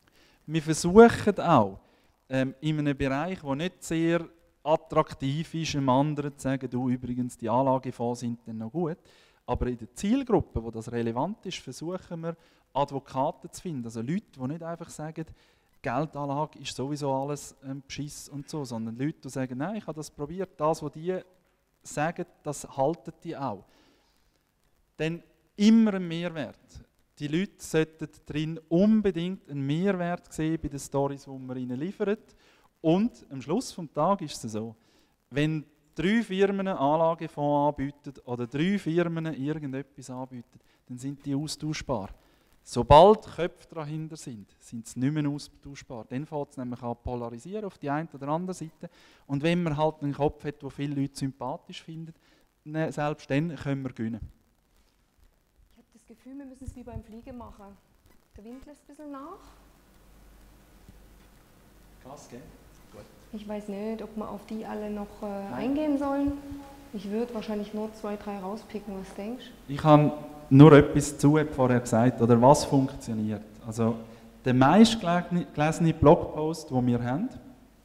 Wir versuchen auch, ähm, in einem Bereich, der nicht sehr attraktiv ist, einem anderen zu sagen, du übrigens, die Anlagefonds sind dann noch gut. Aber in der Zielgruppe, wo das relevant ist, versuchen wir, Advokaten zu finden. Also Leute, die nicht einfach sagen, Geldanlage ist sowieso alles ein Beschiss und so, sondern Leute, die sagen, nein, ich habe das probiert, das, was die sagen, das halten die auch. Denn immer ein Mehrwert. Die Leute sollten drin unbedingt einen Mehrwert sehen bei den Storys, die man ihnen liefert. Und am Schluss des Tages ist es so, wenn drei Firmen einen Anlagefonds anbieten oder drei Firmen irgendetwas anbieten, dann sind die austauschbar. Sobald Köpfe dahinter sind, sind sie nicht mehr austauschbar. Dann fängt es nämlich an polarisieren auf die eine oder andere Seite. Und wenn man halt einen Kopf hat, den viele Leute sympathisch finden, selbst dann können wir gewinnen. Ich habe das Gefühl, wir müssen es wie beim Fliegen machen. Der Wind lässt ein bisschen nach. Krass, gell? Gut. Ich weiß nicht, ob wir auf die alle noch äh, eingehen sollen. Ich würde wahrscheinlich nur zwei, drei rauspicken. Was denkst du? Ich habe nur etwas zu vorher gesagt, oder was funktioniert. Also der meistgelesene Blogpost, den wir haben,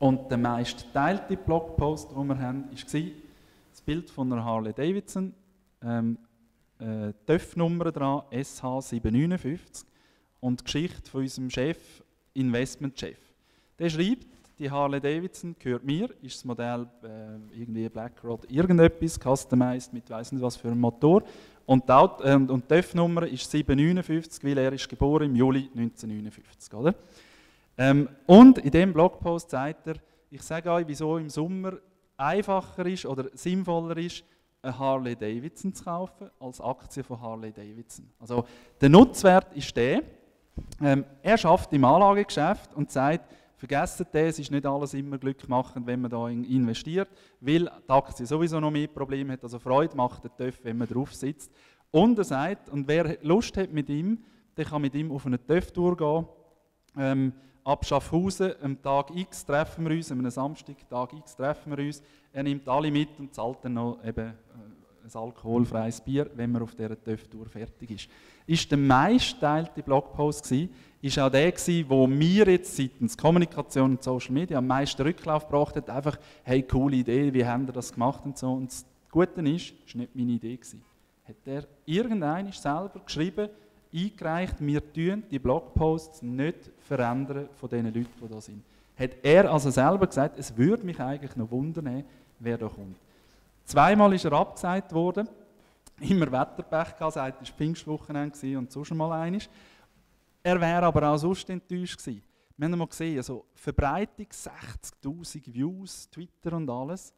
Und der meistteilte Blogpost, den wir haben, war das Bild von einer Harley Davidson, ähm, äh, T Ö F-Nummer dran, S H sieben neun fünf und die Geschichte von unserem Chef, Investmentchef. Der schreibt, die Harley Davidson gehört mir, ist das Modell äh, irgendwie Blackrod irgendetwas, customized mit weiss nicht was für einem Motor. Und die, Auto, äh, und die T Ö F-Nummer ist sieben neun fünf, weil er ist geboren im Juli neunzehnhundertneunundfünfzig. Oder? Ähm, und in diesem Blogpost sagt er, ich sage euch, wieso im Sommer einfacher ist oder sinnvoller ist, eine Harley Davidson zu kaufen als Aktien von Harley Davidson. Also der Nutzwert ist der, ähm, er schafft im Anlagegeschäft und sagt, vergessen das, es ist nicht alles immer glückmachend, wenn man da investiert, weil die Aktie sowieso noch mehr Probleme hat, also Freude macht der T Ö F, wenn man drauf sitzt. Und er sagt, und wer Lust hat mit ihm, der kann mit ihm auf eine T Ö F-Tour gehen, ähm, ab Schaffhausen, am Tag X treffen wir uns, am Samstag, Tag X treffen wir uns. Er nimmt alle mit und zahlt dann noch eben ein alkoholfreies Bier, wenn man auf dieser T Ö F-Tour fertig ist. Ist der meistteilte Blogpost gewesen, ist auch der gewesen, wo mir jetzt seitens Kommunikation und Social Media am meisten Rücklauf gebracht hat. Einfach, hey, coole Idee, wie haben wir das gemacht und so. Und das Gute ist, das war nicht meine Idee gewesen. Hat er irgendeiner selber geschrieben, eingereicht, wir tun die Blogposts nicht verändern von den Leuten, die da sind. Hat er also selber gesagt, es würde mich eigentlich noch wundern, wer da kommt. Zweimal ist er abgesagt worden, immer Wetterpech gehabt, seit es Pfingstwochenende und sonst mal eines. Er wäre aber auch sonst enttäuscht gewesen. Wir haben mal gesehen, also Verbreitung sechzigtausend Views, Twitter und alles,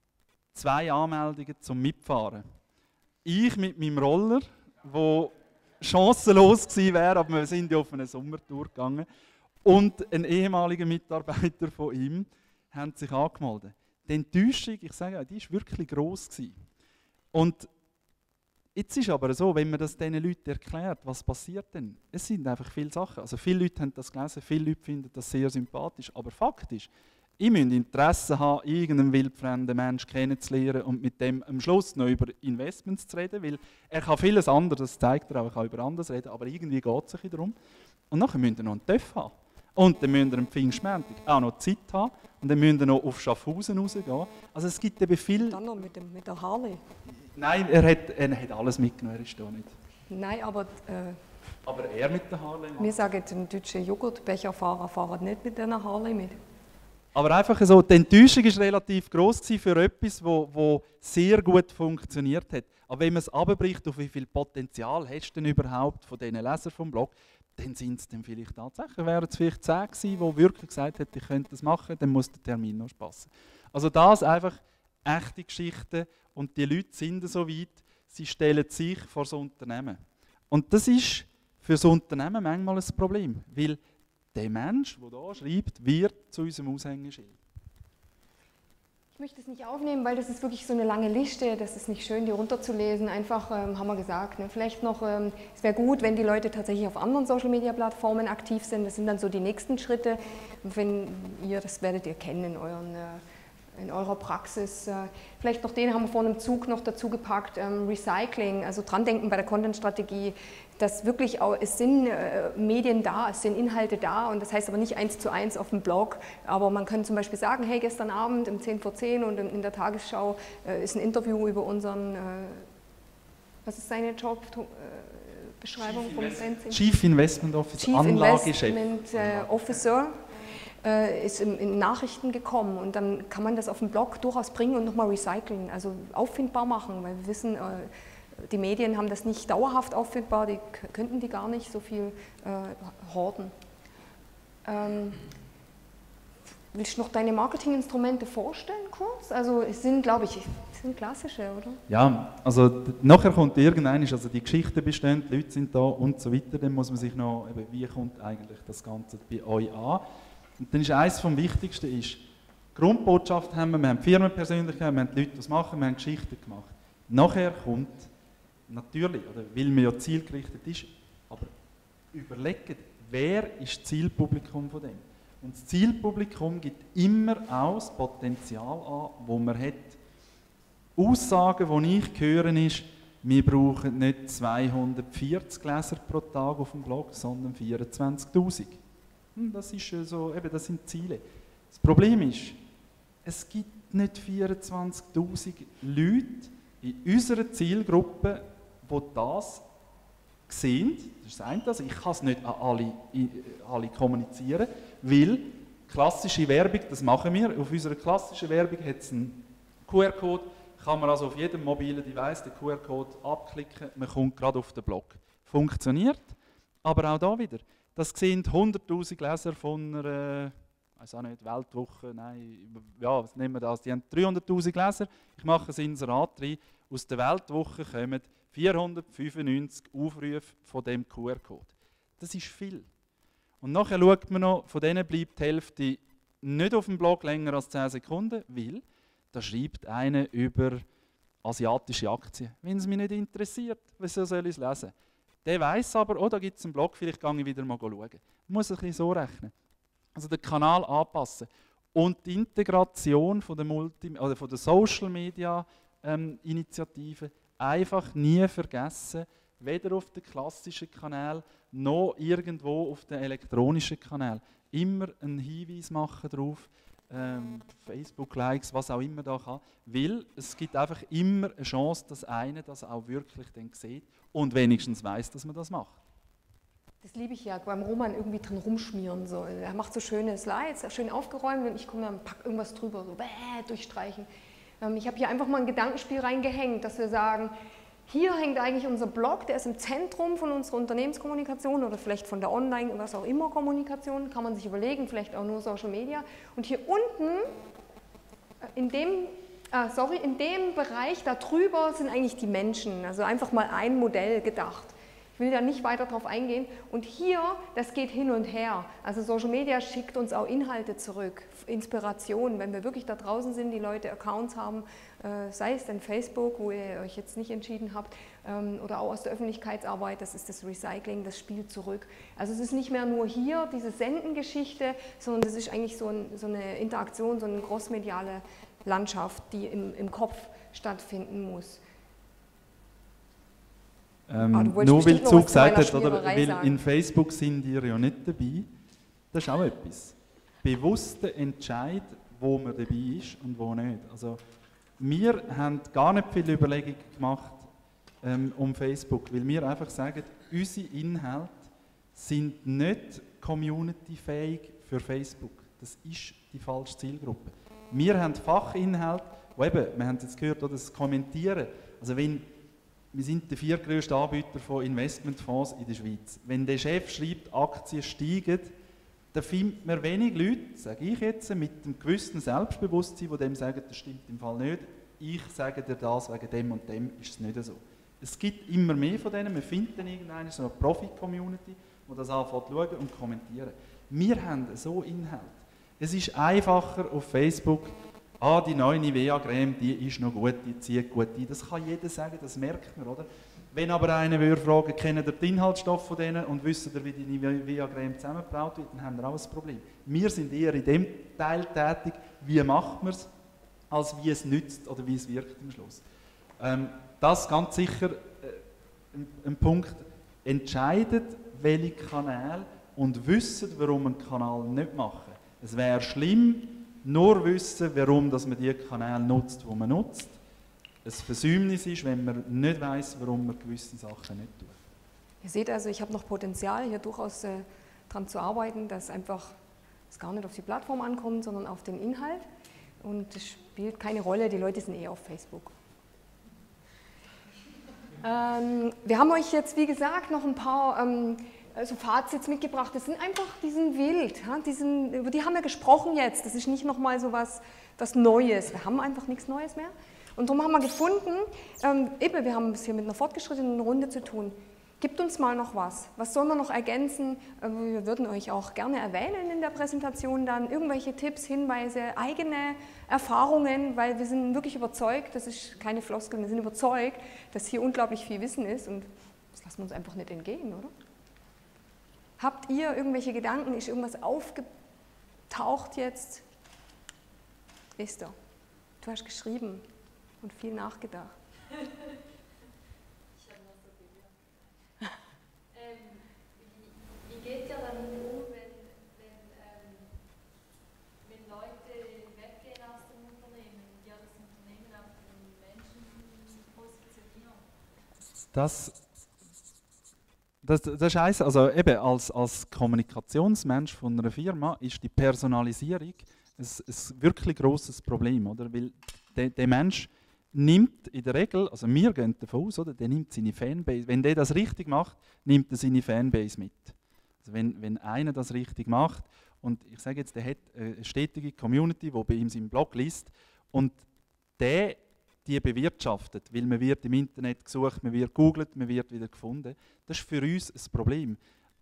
zwei Anmeldungen zum Mitfahren. Ich mit meinem Roller, wo chancenlos gewesen wäre, aber wir sind ja auf eine Sommertour gegangen. Und ein ehemaliger Mitarbeiter von ihm haben sich angemeldet. Die Enttäuschung, ich sage, die war wirklich gross gewesen. Und jetzt ist aber so, wenn man das diesen Leuten erklärt, was passiert denn? Es sind einfach viele Sachen. Also viele Leute haben das gelesen, viele Leute finden das sehr sympathisch, aber Fakt ist, ich müsste Interesse haben, irgendeinen wildfremden Menschen kennenzulernen und mit dem am Schluss noch über Investments zu reden, weil er kann vieles anderes, das zeigt er auch, er kann über anderes reden, aber irgendwie geht es sich darum. Und nachher müsst ihr noch einen T Ö F haben. Und dann müsst ihr am Pfingstmontag auch noch Zeit haben und dann müsst ihr noch auf Schaffhausen rausgehen. Also es gibt eben viel... Dann noch mit, dem, mit der Harley. Nein, er hat, er hat alles mitgenommen, er ist da nicht. Nein, aber... Äh, aber er mit der Harley? Wir sagen, den deutschen Joghurtbecherfahrer fahren nicht mit einer Harley mit. Aber einfach so, die Enttäuschung war relativ gross für etwas, wo, wo sehr gut funktioniert hat. Aber wenn man es abbricht, auf wie viel Potenzial hast du denn überhaupt von diesen Lesern vom Blog, dann sind es dann vielleicht tatsächlich, wären es vielleicht zehn gewesen, die wirklich gesagt hätten, ich könnte das machen, dann muss der Termin noch passen. Also das einfach echte Geschichten und die Leute sind so weit, sie stellen sich vor das Unternehmen. Und das ist für das Unternehmen manchmal ein Problem, weil der Mensch, der hier schreibt, wird zu unserem Aushängeschild. Ich möchte es nicht aufnehmen, weil das ist wirklich so eine lange Liste, das ist nicht schön, die runterzulesen. Einfach ähm, haben wir gesagt, ne? Vielleicht noch, ähm, es wäre gut, wenn die Leute tatsächlich auf anderen Social-Media-Plattformen aktiv sind. Das sind dann so die nächsten Schritte. Wenn ihr, das werdet ihr kennen in, euren, äh, in eurer Praxis. Äh, vielleicht noch den haben wir vorhin im Zug noch dazu gepackt, ähm, Recycling, also dran denken bei der Content-Strategie, dass wirklich auch, es sind äh, Medien da, es sind Inhalte da und das heißt aber nicht eins zu eins auf dem Blog, aber man kann zum Beispiel sagen, hey, gestern Abend um zehn vor zehn und in, in der Tagesschau äh, ist ein Interview über unseren, äh, was ist seine Jobbeschreibung äh, vom Sensing? Chief Investment Officer, Chief Anlagechef. Investment äh, Officer äh, ist in, in Nachrichten gekommen und dann kann man das auf dem Blog durchaus bringen und nochmal recyceln, also auffindbar machen, weil wir wissen, äh, die Medien haben das nicht dauerhaft auffindbar, die könnten die gar nicht so viel äh, horten. Ähm, willst du noch deine Marketinginstrumente vorstellen kurz? Also es sind, glaube ich, es sind klassische, oder? Ja, also nachher kommt irgendein, also die Geschichten bestehen, die Leute sind da und so weiter, dann muss man sich noch, eben, wie kommt eigentlich das Ganze bei euch an? Und dann ist eines vom Wichtigsten, ist, Grundbotschaft haben wir, wir haben Firmenpersönlichkeit, wir haben die Leute, die das machen, wir haben Geschichten gemacht. Nachher kommt natürlich, oder weil man ja zielgerichtet ist, aber überlegt, wer ist das Zielpublikum von dem? Und das Zielpublikum gibt immer auch das Potenzial an, das man hat. Aussagen, die ich höre, ist, wir brauchen nicht zweihundertvierzig Leser pro Tag auf dem Blog, sondern vierundzwanzigtausend. Das, ist so, eben, das sind Ziele. Das Problem ist, es gibt nicht vierundzwanzigtausend Leute in unserer Zielgruppe, die das sehen. Das ist das eine. Also ich kann es nicht an alle, alle kommunizieren, weil klassische Werbung, das machen wir. Auf unserer klassischen Werbung hat es einen Q R-Code, kann man also auf jedem mobilen Device den Q R-Code abklicken, man kommt gerade auf den Blog. Funktioniert, aber auch da wieder. Das sind hunderttausend Leser von einer, ich weiß auch nicht, Weltwoche, nein, ja, was nehmen wir das? Die haben dreihunderttausend Leser, ich mache ein Inserat rein, aus der Weltwoche kommen vierhundertfünfundneunzig Aufrufe von dem Q R-Code. Das ist viel. Und nachher schaut man noch, von denen bleibt die Hälfte nicht auf dem Blog länger als zehn Sekunden, weil da schreibt einer über asiatische Aktien. Wenn es mich nicht interessiert, wieso soll ich es lesen? Der weiss aber, oh, da gibt es einen Blog, vielleicht gehe ich wieder mal schauen. Man muss ein bisschen so rechnen. Also den Kanal anpassen. Und die Integration von der, Multi- oder von der Social Media ähm, Initiative einfach nie vergessen, weder auf den klassischen Kanal noch irgendwo auf den elektronischen Kanal. Immer einen Hinweis machen darauf, ähm, Facebook-Likes, was auch immer da kann, weil es gibt einfach immer eine Chance, dass einer das auch wirklich dann sieht und wenigstens weiß, dass man das macht. Das liebe ich ja, beim Roman irgendwie drin rumschmieren. So. Er macht so schöne Slides, schön aufgeräumt und ich komme dann, pack irgendwas drüber, so bäh, durchstreichen. Ähm, ich habe hier einfach mal ein Gedankenspiel reingehängt, dass wir sagen, hier hängt eigentlich unser Blog, der ist im Zentrum von unserer Unternehmenskommunikation oder vielleicht von der Online- und was auch immer Kommunikation, kann man sich überlegen, vielleicht auch nur Social Media. Und hier unten, in dem, ah, sorry, in dem Bereich da drüber sind eigentlich die Menschen, also einfach mal ein Modell gedacht. Ich will da nicht weiter drauf eingehen. Und hier, das geht hin und her. Also Social Media schickt uns auch Inhalte zurück, Inspirationen, wenn wir wirklich da draußen sind, die Leute Accounts haben, äh, sei es dann Facebook, wo ihr euch jetzt nicht entschieden habt, ähm, oder auch aus der Öffentlichkeitsarbeit, das ist das Recycling, das spielt zurück. Also es ist nicht mehr nur hier diese Sendengeschichte, sondern es ist eigentlich so, ein, so eine Interaktion, so eine großmediale Landschaft, die im, im Kopf stattfinden muss. Ähm, ah, nur weil Zug gesagt hat, oder, weil sagen. in Facebook sind ihr ja nicht dabei, das ist auch etwas. Bewusster Entscheid, wo man dabei ist und wo nicht. Also, wir haben gar nicht viele Überlegungen gemacht ähm, um Facebook, weil wir einfach sagen, unsere Inhalte sind nicht community-fähig für Facebook. Das ist die falsche Zielgruppe. Wir haben Fachinhalte, wo eben, wir haben jetzt gehört, oder das Kommentieren. Also wenn Wir sind der viertgrößte Anbieter von Investmentfonds in der Schweiz. Wenn der Chef schreibt, Aktien steigen, dann findet man wenig Leute, sage ich jetzt, mit einem gewissen Selbstbewusstsein, die dem sagen, das stimmt im Fall nicht. Ich sage dir das, wegen dem und dem ist es nicht so. Es gibt immer mehr von denen, man findet dann irgendeine so eine Profi-Community, die das anfängt zu schauen und kommentieren. Wir haben so Inhalt. Es ist einfacher auf Facebook, ah, die neue Nivea-Creme, die ist noch gut, die zieht gut ein. Das kann jeder sagen, das merkt man, oder? Wenn aber einer würde fragen, kennen ihr den Inhaltsstoff von denen und wissen ihr, wie die Nivea-Creme zusammengebraut wird, dann haben wir auch ein Problem. Wir sind eher in dem Teil tätig, wie macht man es, als wie es nützt oder wie es wirkt am Schluss. Ähm, das ganz sicher äh, ein, ein Punkt. Entscheidet, welche Kanäle und wisst, warum ein Kanal nicht machen. Es wäre schlimm, nur wissen, warum dass man die Kanäle nutzt, die man nutzt. Ein Versäumnis ist, wenn man nicht weiss, warum man gewisse Sachen nicht tut. Ihr seht also, ich habe noch Potenzial, hier durchaus äh, daran zu arbeiten, dass einfach es gar nicht auf die Plattform ankommt, sondern auf den Inhalt. Und es spielt keine Rolle, die Leute sind eher auf Facebook. Ähm, wir haben euch jetzt, wie gesagt, noch ein paar ähm, also Fazits mitgebracht. Das sind einfach, die sind wild. Ja? Die sind, über die haben wir gesprochen jetzt. Das ist nicht nochmal so was, was Neues. Wir haben einfach nichts Neues mehr. Und darum haben wir gefunden, ähm, eben, wir haben es hier mit einer fortgeschrittenen Runde zu tun. Gibt uns mal noch was. Was sollen wir noch ergänzen? Wir würden euch auch gerne erwähnen in der Präsentation dann. Irgendwelche Tipps, Hinweise, eigene Erfahrungen, weil wir sind wirklich überzeugt, das ist keine Floskel, wir sind überzeugt, dass hier unglaublich viel Wissen ist und das lassen wir uns einfach nicht entgehen, oder? Habt ihr irgendwelche Gedanken? Ist irgendwas aufgetaucht jetzt? Esther, du hast geschrieben und viel nachgedacht. Wie geht ihr damit um, wenn, wenn, ähm, wenn Leute Das, das, das ist eins, also eben als, als Kommunikationsmensch von einer Firma ist die Personalisierung ein, ein wirklich grosses Problem, oder? Weil der, der Mensch nimmt in der Regel, also wir gehen davon aus, oder, der nimmt seine Fanbase, wenn der das richtig macht, nimmt er seine Fanbase mit. Also wenn, wenn einer das richtig macht und ich sage jetzt, der hat eine stetige Community, die bei ihm seinen Blog liest und der die bewirtschaftet, weil man wird im Internet gesucht, man wird googelt, man wird wieder gefunden. Das ist für uns ein Problem.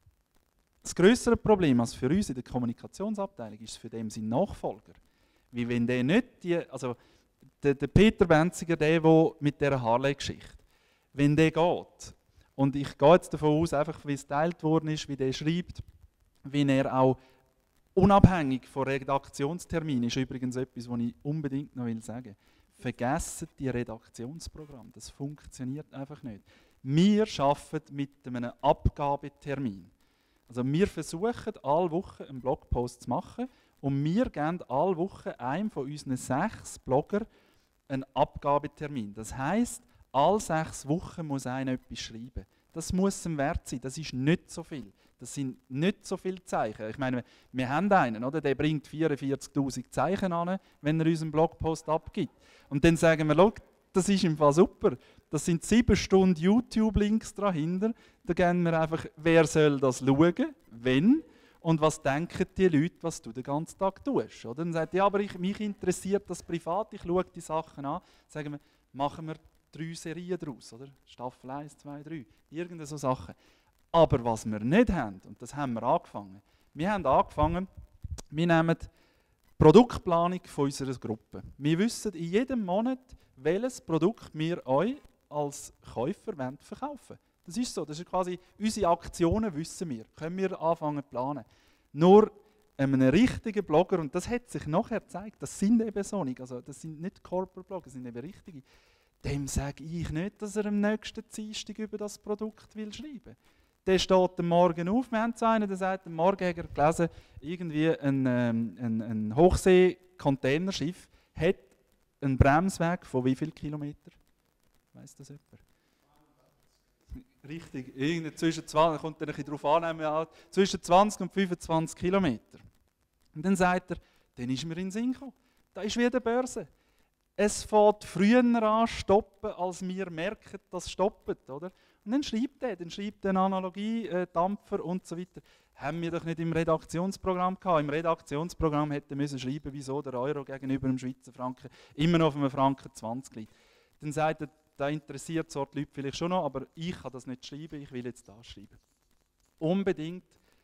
Das grössere Problem als für uns in der Kommunikationsabteilung ist für den sein Nachfolger. Wie wenn der nicht die, also der, der Peter Benziger, der, der mit dieser Harley-Geschichte, wenn der geht, und ich gehe jetzt davon aus, einfach wie es geteilt worden ist, wie der schreibt, wie er auch unabhängig von Redaktionsterminen, ist übrigens etwas, was ich unbedingt noch sagen will. Vergessen die Redaktionsprogramme, das funktioniert einfach nicht. Wir arbeiten mit einem Abgabetermin. Also wir versuchen alle Wochen einen Blogpost zu machen und wir geben alle Wochen einem von unseren sechs Blogger einen Abgabetermin. Das heisst, alle sechs Wochen muss einer etwas schreiben. Das muss ihm wert sein, das ist nicht so viel. Das sind nicht so viele Zeichen. Ich meine, wir haben einen, oder? Der bringt vierundvierzigtausend Zeichen an, wenn er unseren Blogpost abgibt. Und dann sagen wir, schau, das ist im Fall super. Das sind sieben Stunden YouTube-Links dahinter. Da gehen wir einfach, wer soll das schauen, wenn und was denken die Leute, was du den ganzen Tag tust. Oder? Dann sagt er, ja, aber ich, mich interessiert das privat, ich schaue die Sachen an. Sagen wir, machen wir drei Serien daraus, oder? Staffel eins, zwei, drei, irgendeine so Sachen. Aber was wir nicht haben, und das haben wir angefangen, wir haben angefangen, wir nehmen die Produktplanung von unserer Gruppe. Wir wissen in jedem Monat, welches Produkt wir euch als Käufer verkaufen wollen. Das ist so, das ist quasi unsere Aktionen, wissen wir, können wir anfangen zu planen. Nur einem richtigen Blogger, und das hat sich nachher gezeigt, das sind eben so nicht, also das sind nicht Corporate Blogger, das sind eben richtige, dem sage ich nicht, dass er am nächsten Dienstag über das Produkt will schreiben will. Der steht am Morgen auf, wir haben so einen, der sagt, am Morgen hat er gelesen, irgendwie ein, ähm, ein, ein Hochsee-Containerschiff hat einen Bremsweg von wie viel Kilometer? Weiss das jemand? Richtig, irgendwie zwischen zwanzig, kommt dann ein bisschen darauf an, zwischen zwanzig und fünfundzwanzig Kilometer. Und dann sagt er, dann ist mir in den Sinn gekommen, da ist wieder Börse. Es fängt früher an stoppen, als wir merken, dass es stoppt, oder? Und dann schreibt er, dann schreibt er eine Analogie, äh, Dampfer und so weiter. Haben wir doch nicht im Redaktionsprogramm gehabt. Im Redaktionsprogramm hätten wir schreiben, wieso der Euro gegenüber dem Schweizer Franken immer noch auf einem Franken zwanzig liegt. Dann sagt er, da interessiert so die Leute vielleicht schon noch, aber ich kann das nicht schreiben, ich will jetzt das schreiben. Unbedingt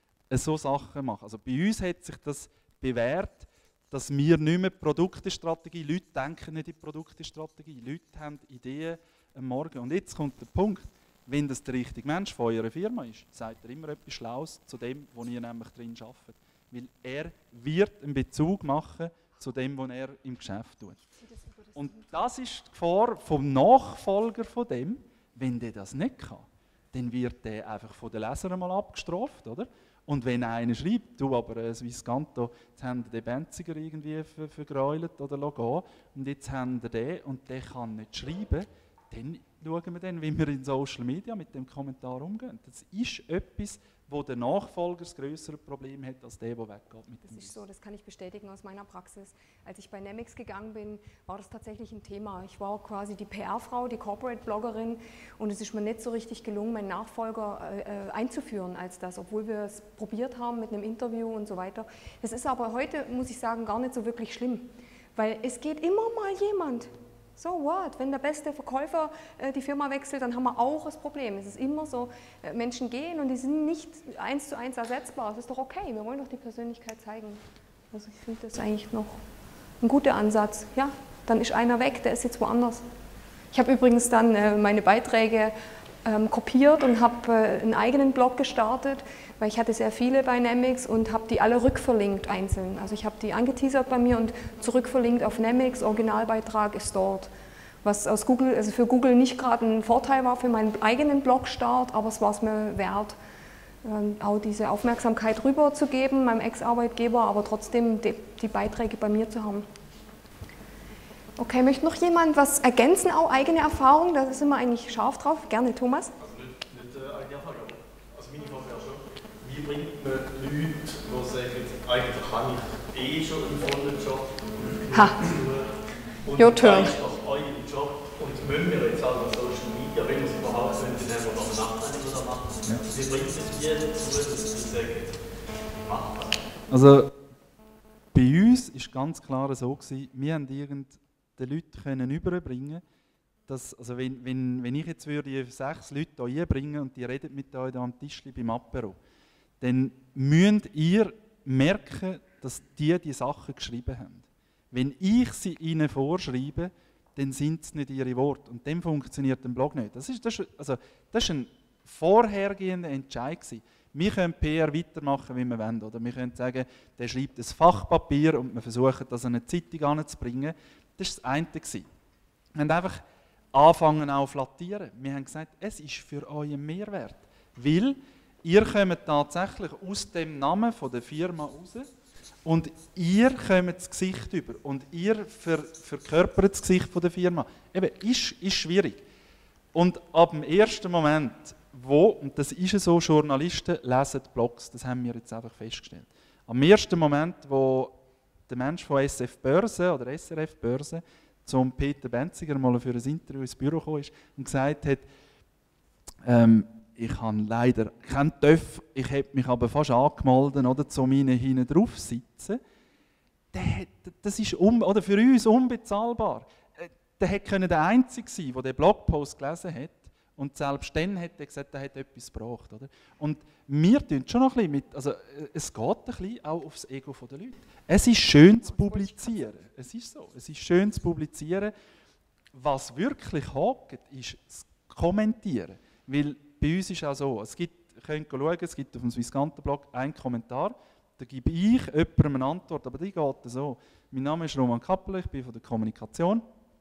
so Sachen machen. Also bei uns hat sich das bewährt, dass wir nicht mehr Produktestrategie, Leute denken nicht in Produktestrategie, Leute haben Ideen am Morgen. Und jetzt kommt der Punkt, wenn das der richtige Mensch von eurer Firma ist, sagt er immer etwas Schlaues zu dem, wo ihr nämlich drin arbeitet. Weil er wird einen Bezug machen zu dem, was er im Geschäft tut. Und das ist die Gefahr vom Nachfolger von dem, wenn der das nicht kann, dann wird der einfach von den Lesern mal abgestraft, oder? Und wenn einer schreibt, du, aber äh, Swisscanto, jetzt haben die den Benziger irgendwie ver vergräuelt oder gehen, und jetzt haben wir den und der kann nicht schreiben, dann schauen wir dann, wie wir in Social Media mit dem Kommentar umgehen. Das ist etwas, wo der Nachfolger das größere Problem hat, als der, der weggeht mit dem. Das ist so, das kann ich bestätigen aus meiner Praxis. Als ich bei Nemix gegangen bin, war das tatsächlich ein Thema. Ich war quasi die P R-Frau, die Corporate-Bloggerin, und es ist mir nicht so richtig gelungen, meinen Nachfolger äh, einzuführen als das, obwohl wir es probiert haben mit einem Interview und so weiter. Das ist aber heute, muss ich sagen, gar nicht so wirklich schlimm, weil es geht immer mal jemand. So what? Wenn der beste Verkäufer äh, die Firma wechselt, dann haben wir auch das Problem. Es ist immer so, äh, Menschen gehen und die sind nicht eins zu eins ersetzbar. Das ist doch okay, wir wollen doch die Persönlichkeit zeigen. Also ich finde das eigentlich noch ein guter Ansatz. Ja, dann ist einer weg, der ist jetzt woanders. Ich habe übrigens dann äh, meine Beiträge ähm, kopiert und habe äh, einen eigenen Blog gestartet, weil ich hatte sehr viele bei Nemix und habe die alle rückverlinkt einzeln. Also ich habe die angeteasert bei mir und zurückverlinkt auf Nemix, Originalbeitrag ist dort. Was aus Google, also für Google nicht gerade ein Vorteil war für meinen eigenen Blogstart, aber es war es mir wert, äh, auch diese Aufmerksamkeit rüberzugeben, meinem Ex-Arbeitgeber, aber trotzdem die, die Beiträge bei mir zu haben. Okay, möchte noch jemand was ergänzen, auch eigene Erfahrung? Da sind wir eigentlich scharf drauf. Gerne, Thomas. Also nicht, nicht äh, eigene Erfahrung, aber also meine Frage wäre schon, wie bringt man Leute, die sagen, eigentlich habe ich eh schon einen vollen Job Ha. und Your das turn. ist doch euer Job und müssen wir jetzt auch auf Social Media, wenn wir es überhaupt können, dann haben wir noch eine Nacht oder machen. Ja. Wie bringt es die dazu, dass sie sagen, mach das? Also bei uns war es ganz klar so, gewesen, wir haben irgend den Leuten können überbringen, dass, also wenn, wenn, wenn ich jetzt würde sechs Leute hier einbringen und die reden mit euch am Tisch beim Apero, dann müsst ihr merken, dass die die Sachen geschrieben haben. Wenn ich sie ihnen vorschreibe, dann sind es nicht ihre Worte. Und dann funktioniert der Blog nicht. Das ist, das ist, also, das ist ein vorhergehender Entscheid gewesen. Wir können P R weitermachen, wie wir wollen. Oder wir können sagen, der schreibt ein Fachpapier und wir versuchen, das an eine Zeitung anzubringen. Das war das eine. Wir haben einfach angefangen auch flattieren. Wir haben gesagt, es ist für euch ein Mehrwert. Weil ihr kommt tatsächlich aus dem Namen von der Firma raus und ihr kommt das Gesicht über. Und ihr ver verkörpert das Gesicht von der Firma. Eben, ist, ist schwierig. Und ab dem ersten Moment, wo, und das ist so, Journalisten lesen Blogs, das haben wir jetzt einfach festgestellt. Am ersten Moment, wo der Mensch von S F Börse oder S R F Börse zum Peter Benziger mal für ein Interview ins Büro gekommen ist und gesagt hat, ähm, ich habe leider keinen Töff, ich habe mich aber fast angemeldet, oder, zu meinen hinten drauf sitzen. Das ist un, oder für uns unbezahlbar. Der hätte der Einzige sein, der den Blogpost gelesen hat. Und selbst dann hat er gesagt, er hat etwas gebraucht. Oder? Und wir tun schon noch ein bisschen mit, also es geht ein bisschen auch aufs Ego der Leute. Es ist schön zu publizieren. Es ist so. Es ist schön zu publizieren. Was wirklich hakt, ist das Kommentieren. Weil bei uns ist auch so, es gibt, ihr könnt schauen, es gibt auf dem Swisscanten-Blog einen Kommentar, da gebe ich jemandem eine Antwort, aber die geht so. Mein Name ist Roman Kappeler, ich bin von der Kommunikation.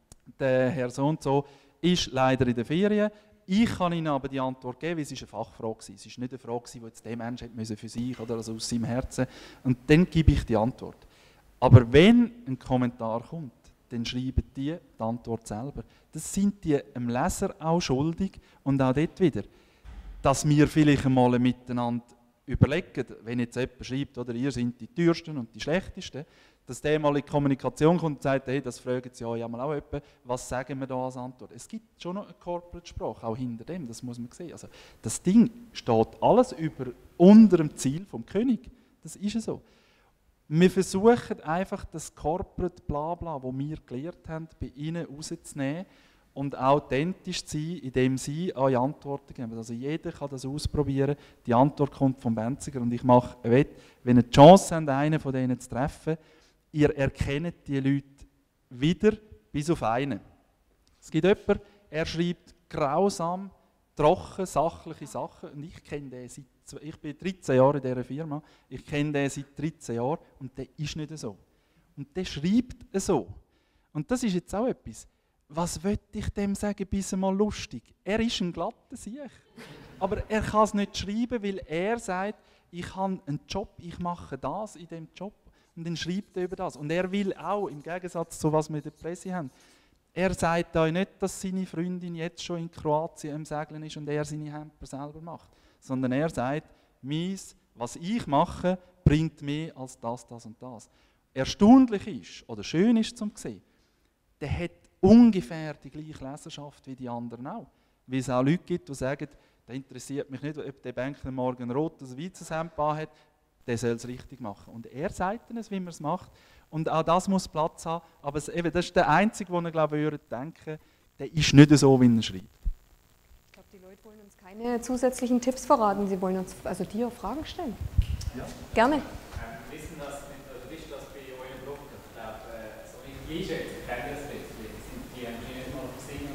Der Herr so und so ist leider in der Ferien. Ich kann Ihnen aber die Antwort geben, weil es eine Fachfrage war. Es war nicht eine Frage, die jetzt der Mensch hätte für sich oder also aus seinem Herzen. Und dann gebe ich die Antwort. Aber wenn ein Kommentar kommt, dann schreiben die die Antwort selber. Das sind die dem Leser auch schuldig und auch dort wieder, dass wir vielleicht einmal miteinander überlegen, wenn jetzt jemand schreibt, oder ihr seid die teuersten und die schlechtesten, dass der mal in die Kommunikation kommt und sagt, hey, das fragen Sie euch einmal auch jemand, was sagen wir da als Antwort? Es gibt schon noch eine Corporate-Sprache, auch hinter dem, das muss man sehen. Also, das Ding steht alles über, unter dem Ziel vom König. Das ist ja so. Wir versuchen einfach das Corporate Blabla, das wir gelernt haben, bei Ihnen rauszunehmen und authentisch zu sein, indem Sie eure Antworten geben. Also jeder kann das ausprobieren. Die Antwort kommt vom Benziger und ich mache ein Wett, wenn ihr die Chance habt, einen von denen zu treffen, ihr erkennt die Leute wieder, bis auf einen. Es gibt jemanden, er schreibt grausam, trocken, sachliche Sachen und ich kenne den seit, ich bin dreizehn Jahre in dieser Firma, ich kenne den seit dreizehn Jahren und der ist nicht so. Und der schreibt so. Und das ist jetzt auch etwas. Was will ich dem sagen, bis mal lustig? Er ist ein glatter Sieg. Aber er kann es nicht schreiben, weil er sagt, ich habe einen Job, ich mache das in diesem Job. Und dann schreibt er über das. Und er will auch, im Gegensatz zu was wir in der Presse haben, er sagt euch nicht, dass seine Freundin jetzt schon in Kroatien am Segeln ist und er seine Hemper selber macht. Sondern er sagt, Mies, was ich mache, bringt mehr als das, das und das. Erstaunlich ist, oder schön ist zum sehen, der hat ungefähr die gleiche Leserschaft wie die anderen auch. Weil es auch Leute gibt, die sagen, das interessiert mich nicht, ob der Bänkler morgen ein rotes Weizeshemd hat, der soll es richtig machen. Und er sagt dann, wie man es macht. Und auch das muss Platz haben. Aber es, eben, das ist der Einzige, den ich glaube, würde denken, der ist nicht so, wie er schreibt. Ich glaube, die Leute wollen uns keine zusätzlichen Tipps verraten. Sie wollen uns, also dir Fragen stellen. Ja. Gerne. Ähm, wissen das, also wisst das bei eurem Blog? Ich glaube, äh, so wie ich schätze, ich kenne das nicht. Sind die haben die nicht mal auf Singen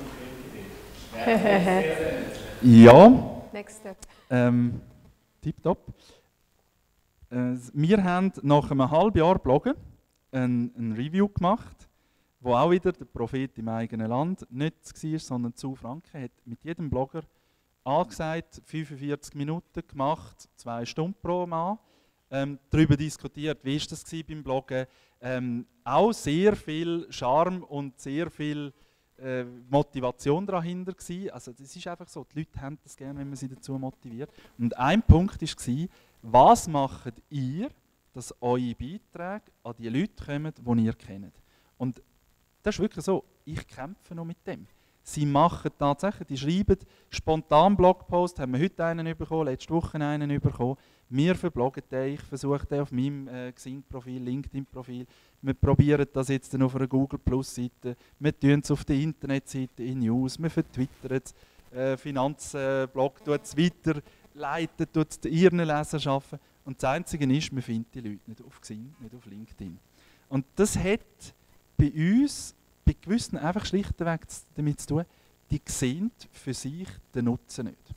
und Film gesehen. Ja. Next step. Ähm, tipptopp. Äh, wir haben nach einem halben Jahr Bloggen ein, ein Review gemacht, wo auch wieder der Prophet im eigenen Land nicht war, sondern zu Franken hat mit jedem Blogger angesagt, fünfundvierzig Minuten gemacht, zwei Stunden pro Mal. ähm, darüber diskutiert, wie ist das beim Bloggen. Ähm, auch sehr viel Charme und sehr viel äh, Motivation dahinter gewesen. Also das ist einfach so, die Leute haben das gerne, wenn man sie dazu motiviert. Und ein Punkt war, was macht ihr, dass eure Beiträge an die Leute kommen, die ihr kennt. Und das ist wirklich so, ich kämpfe noch mit dem. Sie machen tatsächlich, die schreiben spontan Blogpost, haben wir heute einen bekommen, letzte Woche einen bekommen. Wir verbloggen den, ich versuche den auf meinem äh, Xing-Profil, LinkedIn-Profil. Wir probieren das jetzt dann auf einer Google-Plus-Seite. Wir tun es auf der Internetseite in News, wir vertwittern es. Äh, Finanzblog tut es weiter, leiten, tut es ihren Lesern arbeiten. Und das Einzige ist, man findet die Leute nicht auf Xing, nicht auf LinkedIn. Und das hat bei uns, bei gewissen einfach schlichtweg damit zu tun, die sehen für sich den Nutzen nicht.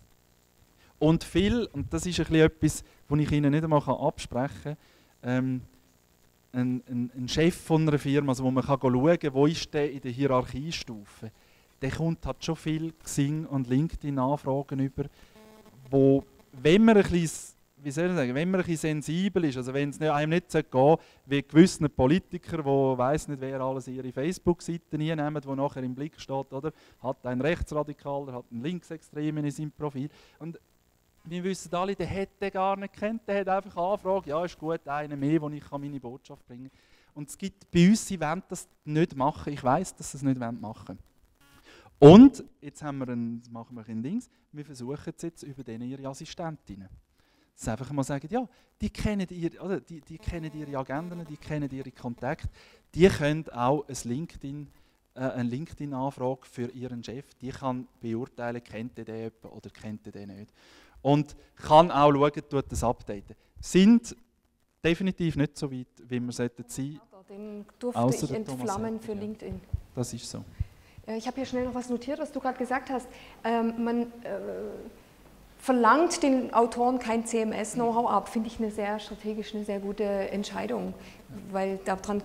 Und viel, und das ist ein bisschen etwas, was ich Ihnen nicht einmal absprechen kann, ähm, ein, ein, ein Chef von einer Firma, also wo man kann schauen kann, wo ist der in der Hierarchiestufe, der kommt hat schon viel Xing- und LinkedIn-Anfragen über, wo, wenn man ein bisschen, wie soll ich sagen, wenn man ein bisschen sensibel ist, also wenn es einem nicht so geht, wie gewisse Politiker, die weiss nicht, wer alles ihre Facebook-Seiten nehmen, wo nachher im Blick steht, oder? Hat ein Rechtsradikaler, hat einen Linksextremen in seinem Profil. Und wir wissen alle, der hätte den gar nicht kennt, der hat einfach Anfragen, ja ist gut, einer mehr, wo ich meine Botschaft bringen kann. Und es gibt bei uns, sie wollen das nicht machen, ich weiss, dass sie es nicht machen wollen. Und, jetzt haben wir ein, machen wir ein Ding, wir versuchen es jetzt über denen ihre Assistentinnen. Dass sie einfach mal sagen, ja, die kennen, ihr, oder, die, die kennen ihre Agenden, die kennen ihre Kontakte, die können auch ein LinkedIn, äh, eine LinkedIn-Anfrage für ihren Chef, die kann beurteilen, kennt ihr den jemanden oder kennt ihr den nicht. Und kann auch schauen, tut das updaten. Sind definitiv nicht so weit, wie wir sollten sein. Den durfte ich entflammen für LinkedIn. Das ist so. Ich habe hier schnell noch was notiert, was du gerade gesagt hast. Ähm, man äh, verlangt den Autoren kein C M S-Know-how ab, finde ich eine sehr strategisch, eine sehr gute Entscheidung, weil daran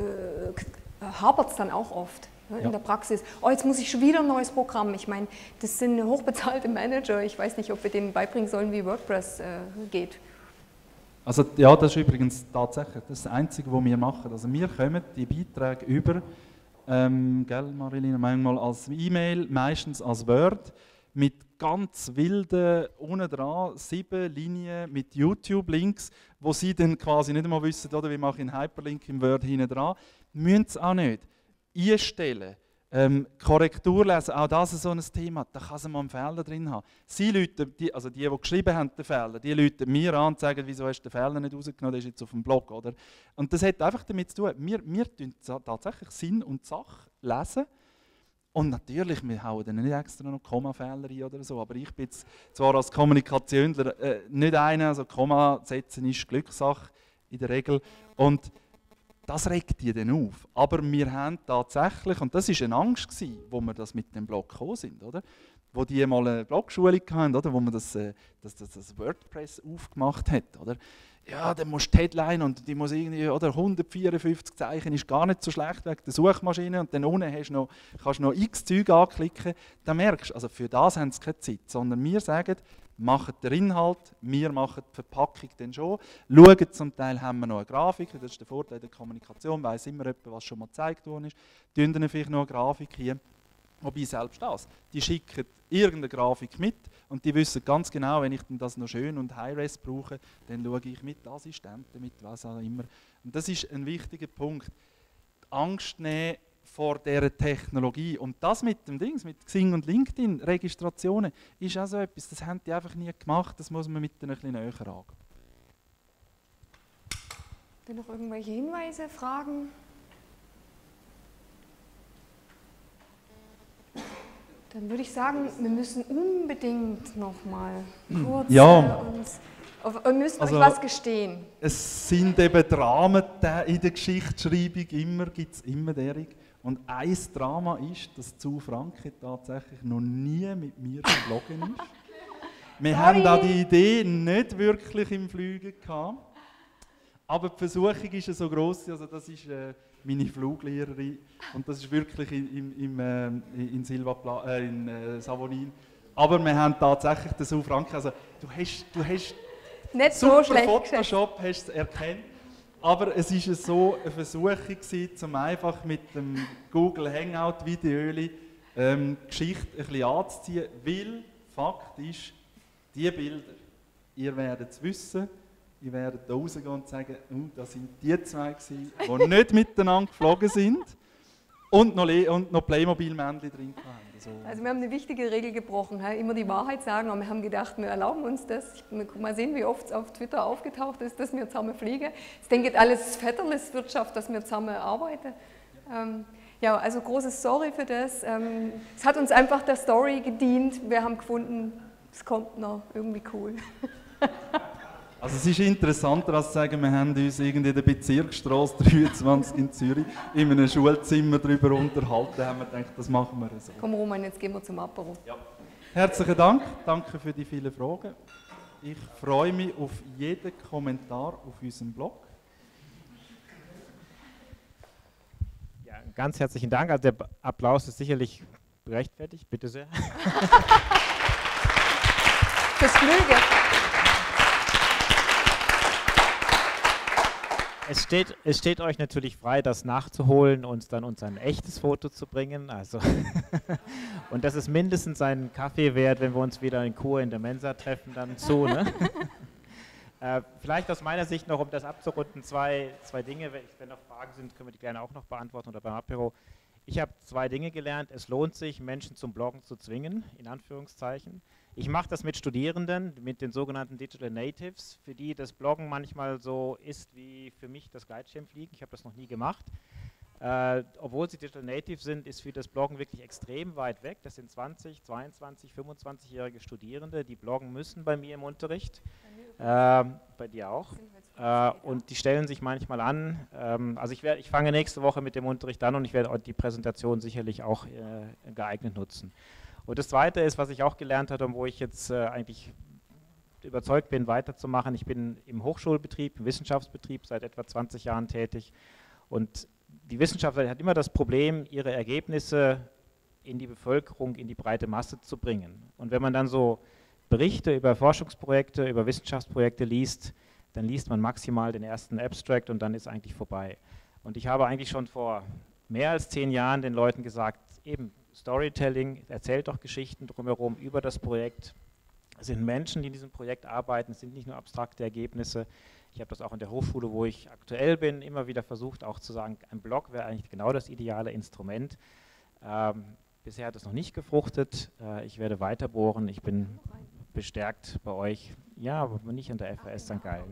äh, hapert es dann auch oft. Ne, ja. In der Praxis. Oh, jetzt muss ich schon wieder ein neues Programm. Ich meine, das sind hochbezahlte Manager. Ich weiß nicht, ob wir denen beibringen sollen, wie WordPress äh, geht. Also ja, das ist übrigens tatsächlich das, das Einzige, was wir machen. Also wir kommen die Beiträge über, ähm, gell, Marilina, manchmal als E-Mail, meistens als Word, mit ganz wilden, unten dran, sieben Linien mit YouTube-Links, wo sie dann quasi nicht einmal wissen, oder wie mache ich einen Hyperlink im Word hinten dran. Müssen sie auch nicht. Einstellen, ähm, Korrektur lesen, auch das ist so ein Thema, da kann es mal einen Fehler drin haben. Sie Leute, die, also die, die geschrieben haben, den Fehler, die Leute mir an und sagen, wieso hast du den Fehler nicht rausgenommen, der ist jetzt auf dem Blog, oder? Und das hat einfach damit zu tun, wir, wir tun tatsächlich Sinn und Sache lesen und natürlich, wir hauen dann nicht extra noch Kommafehler rein oder so, aber ich bin jetzt zwar als Kommunikationsler äh, nicht einer, also Komma setzen ist Glückssache in der Regel und das regt die dann auf. Aber wir haben tatsächlich, und das war eine Angst, gewesen, wo wir das mit dem Blog gekommen sind, oder? Wo die mal eine Blogschulung hatten, oder? Wo man das, das, das, das WordPress aufgemacht hat. Oder? Ja, dann musst du die Headline und die muss irgendwie, oder hundertvierundfünfzig Zeichen ist gar nicht so schlecht wegen der Suchmaschine und dann unten hast du noch, kannst du noch x Zeug anklicken. Dann merkst du, also für das haben sie keine Zeit, sondern wir sagen, machen den Inhalt, wir machen die Verpackung dann schon. Schauen, zum Teil haben wir noch eine Grafik, das ist der Vorteil der Kommunikation, weiss immer jemand, was schon mal gezeigt worden ist. Tun dann vielleicht noch eine Grafik hier. Wobei selbst das, die schicken irgendeine Grafik mit und die wissen ganz genau, wenn ich das noch schön und High-Res brauche, dann schaue ich mit Assistenten, mit was auch immer. Und das ist ein wichtiger Punkt. Die Angst nehmen vor dieser Technologie. Und das mit dem Dings, mit Xing und LinkedIn, Registrationen, ist auch so etwas, das haben die einfach nie gemacht, das muss man mit denen ein bisschen näher angehen. Dann noch irgendwelche Hinweise, Fragen? Dann würde ich sagen, wir müssen unbedingt nochmal kurz ja. uns, wir müssen also, euch was gestehen. Es sind eben Dramen in der Geschichtsschreibung, immer gibt es immer derig. Und ein Drama ist, dass Zu Franke tatsächlich noch nie mit mir geflogen ist. Wir Sorry. haben da die Idee nicht wirklich im Fliegen gehabt. Aber die Versuchung ist ja so gross, also das ist äh, meine Fluglehrerin und das ist wirklich in, in, in, äh, in, Silva, äh, in äh, Savonin. Aber wir haben tatsächlich den Zu Franke, also du hast, du hast Nicht so super schlecht Photoshop, hast du es erkannt. Aber es war so eine Versuchung, um einfach mit dem Google Hangout Videoli ähm, die Geschichte ein bisschen anzuziehen, weil Fakt ist, diese Bilder, ihr werdet es wissen, ihr werdet da rausgehen und sagen, oh, das sind die zwei gewesen, die nicht miteinander geflogen sind und noch, und noch Playmobil-Männchen drin haben. Also, Also wir haben eine wichtige Regel gebrochen, he? Immer die Wahrheit sagen, aber wir haben gedacht, wir erlauben uns das. Ich mal sehen, wie oft es auf Twitter aufgetaucht ist, dass wir zusammen fliegen. Ich denke, alles Vetterliswirtschaft, dass wir zusammen arbeiten. Ähm, ja, also großes Sorry für das. Ähm, es hat uns einfach der Story gedient. Wir haben gefunden, es kommt noch irgendwie cool. Also es ist interessanter, als zu sagen, wir haben uns irgendwie in der Bezirksstraße dreiundzwanzig in Zürich in einem Schulzimmer darüber unterhalten, haben wir gedacht, das machen wir so. Komm Roman, jetzt gehen wir zum Apero. Ja. Herzlichen Dank, danke für die vielen Fragen. Ich freue mich auf jeden Kommentar auf unserem Blog. Ja, ganz herzlichen Dank. Also der Applaus ist sicherlich gerechtfertigt. Bitte sehr. Fürs Flüge. Es steht, es steht euch natürlich frei, das nachzuholen und dann uns ein echtes Foto zu bringen. Also und das ist mindestens einen Kaffee wert, wenn wir uns wieder in Chur in der Mensa treffen, dann zu. Ne? äh, vielleicht aus meiner Sicht noch, um das abzurunden, zwei, zwei Dinge. Wenn, wenn noch Fragen sind, können wir die gerne auch noch beantworten oder beim Apero. Ich habe zwei Dinge gelernt. Es lohnt sich, Menschen zum Bloggen zu zwingen, in Anführungszeichen. Ich mache das mit Studierenden, mit den sogenannten Digital Natives, für die das Bloggen manchmal so ist wie für mich das Gleitschirmfliegen. Ich habe das noch nie gemacht. Äh, obwohl sie Digital Native sind, ist für das Bloggen wirklich extrem weit weg. Das sind zwanzig, zweiundzwanzig, fünfundzwanzigjährige Studierende, die bloggen müssen bei mir im Unterricht. Äh, bei dir auch. Äh, und die stellen sich manchmal an. Ähm, also ich, werd, ich fange nächste Woche mit dem Unterricht an und ich werde die Präsentation sicherlich auch äh, geeignet nutzen. Und das Zweite ist, was ich auch gelernt habe und wo ich jetzt äh, eigentlich überzeugt bin, weiterzumachen. Ich bin im Hochschulbetrieb, im Wissenschaftsbetrieb seit etwa zwanzig Jahren tätig. Und die Wissenschaft hat immer das Problem, ihre Ergebnisse in die Bevölkerung, in die breite Masse zu bringen. Und wenn man dann so Berichte über Forschungsprojekte, über Wissenschaftsprojekte liest, dann liest man maximal den ersten Abstract und dann ist eigentlich vorbei. Und ich habe eigentlich schon vor mehr als zehn Jahren den Leuten gesagt, eben Storytelling, erzählt doch Geschichten drumherum über das Projekt. Es sind Menschen, die in diesem Projekt arbeiten, es sind nicht nur abstrakte Ergebnisse. Ich habe das auch in der Hochschule, wo ich aktuell bin, immer wieder versucht auch zu sagen, ein Blog wäre eigentlich genau das ideale Instrument. Ähm, bisher hat es noch nicht gefruchtet, äh, ich werde weiter bohren, ich bin bestärkt bei euch, ja, aber nicht an der F A S Sankt Gallen.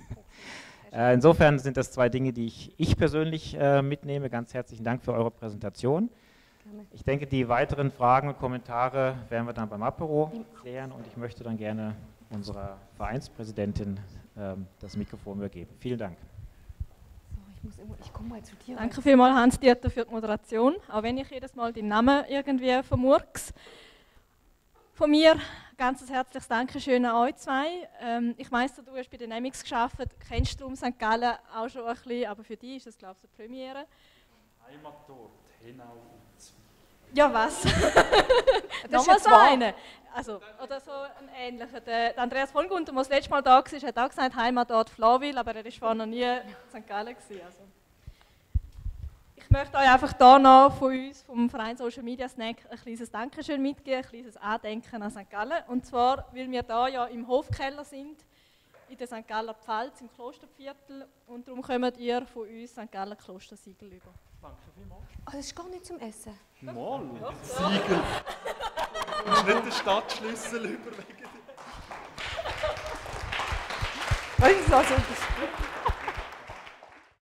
äh, insofern sind das zwei Dinge, die ich, ich persönlich äh, mitnehme. Ganz herzlichen Dank für eure Präsentation. Ich denke, die weiteren Fragen und Kommentare werden wir dann beim Apero klären und ich möchte dann gerne unserer Vereinspräsidentin ähm, das Mikrofon übergeben. Vielen Dank. So, ich muss immer, ich komme mal zu dir. Danke vielmals, Hans-Dieter, für die Moderation, auch wenn ich jedes Mal den Namen irgendwie vermurks. Von mir ganz herzliches Dankeschön an euch zwei. Ähm, ich weiss, du hast bei Dynamics gearbeitet, kennst du Sankt Gallen auch schon ein bisschen, aber für dich ist das, glaube ich, eine Premiere. Heimatort, Henau. Ja, was? Das Nochmal ist so wahr. einen. Also, oder so ein ähnlicher. Der, der Andreas Vollgunther, der das letzte Mal da war, hat auch gesagt, Heimatort Flawil, aber er war vorher noch nie in Sankt Gallen. Also. Ich möchte euch einfach hier noch von uns, vom Verein Social Media Snack, ein kleines Dankeschön mitgeben, ein kleines Andenken an Sankt Gallen. Und zwar, weil wir hier ja im Hofkeller sind, in der Sankt Galler Pfalz, im Klosterviertel. Und darum kommt ihr von uns Sankt Gallen Klostersiegel über. Danke vielmals. Oh, das ist gar nicht zum Essen. Mal, Siegel. Du musst nicht den Stadtschlüssel über wegen dir. Das ist also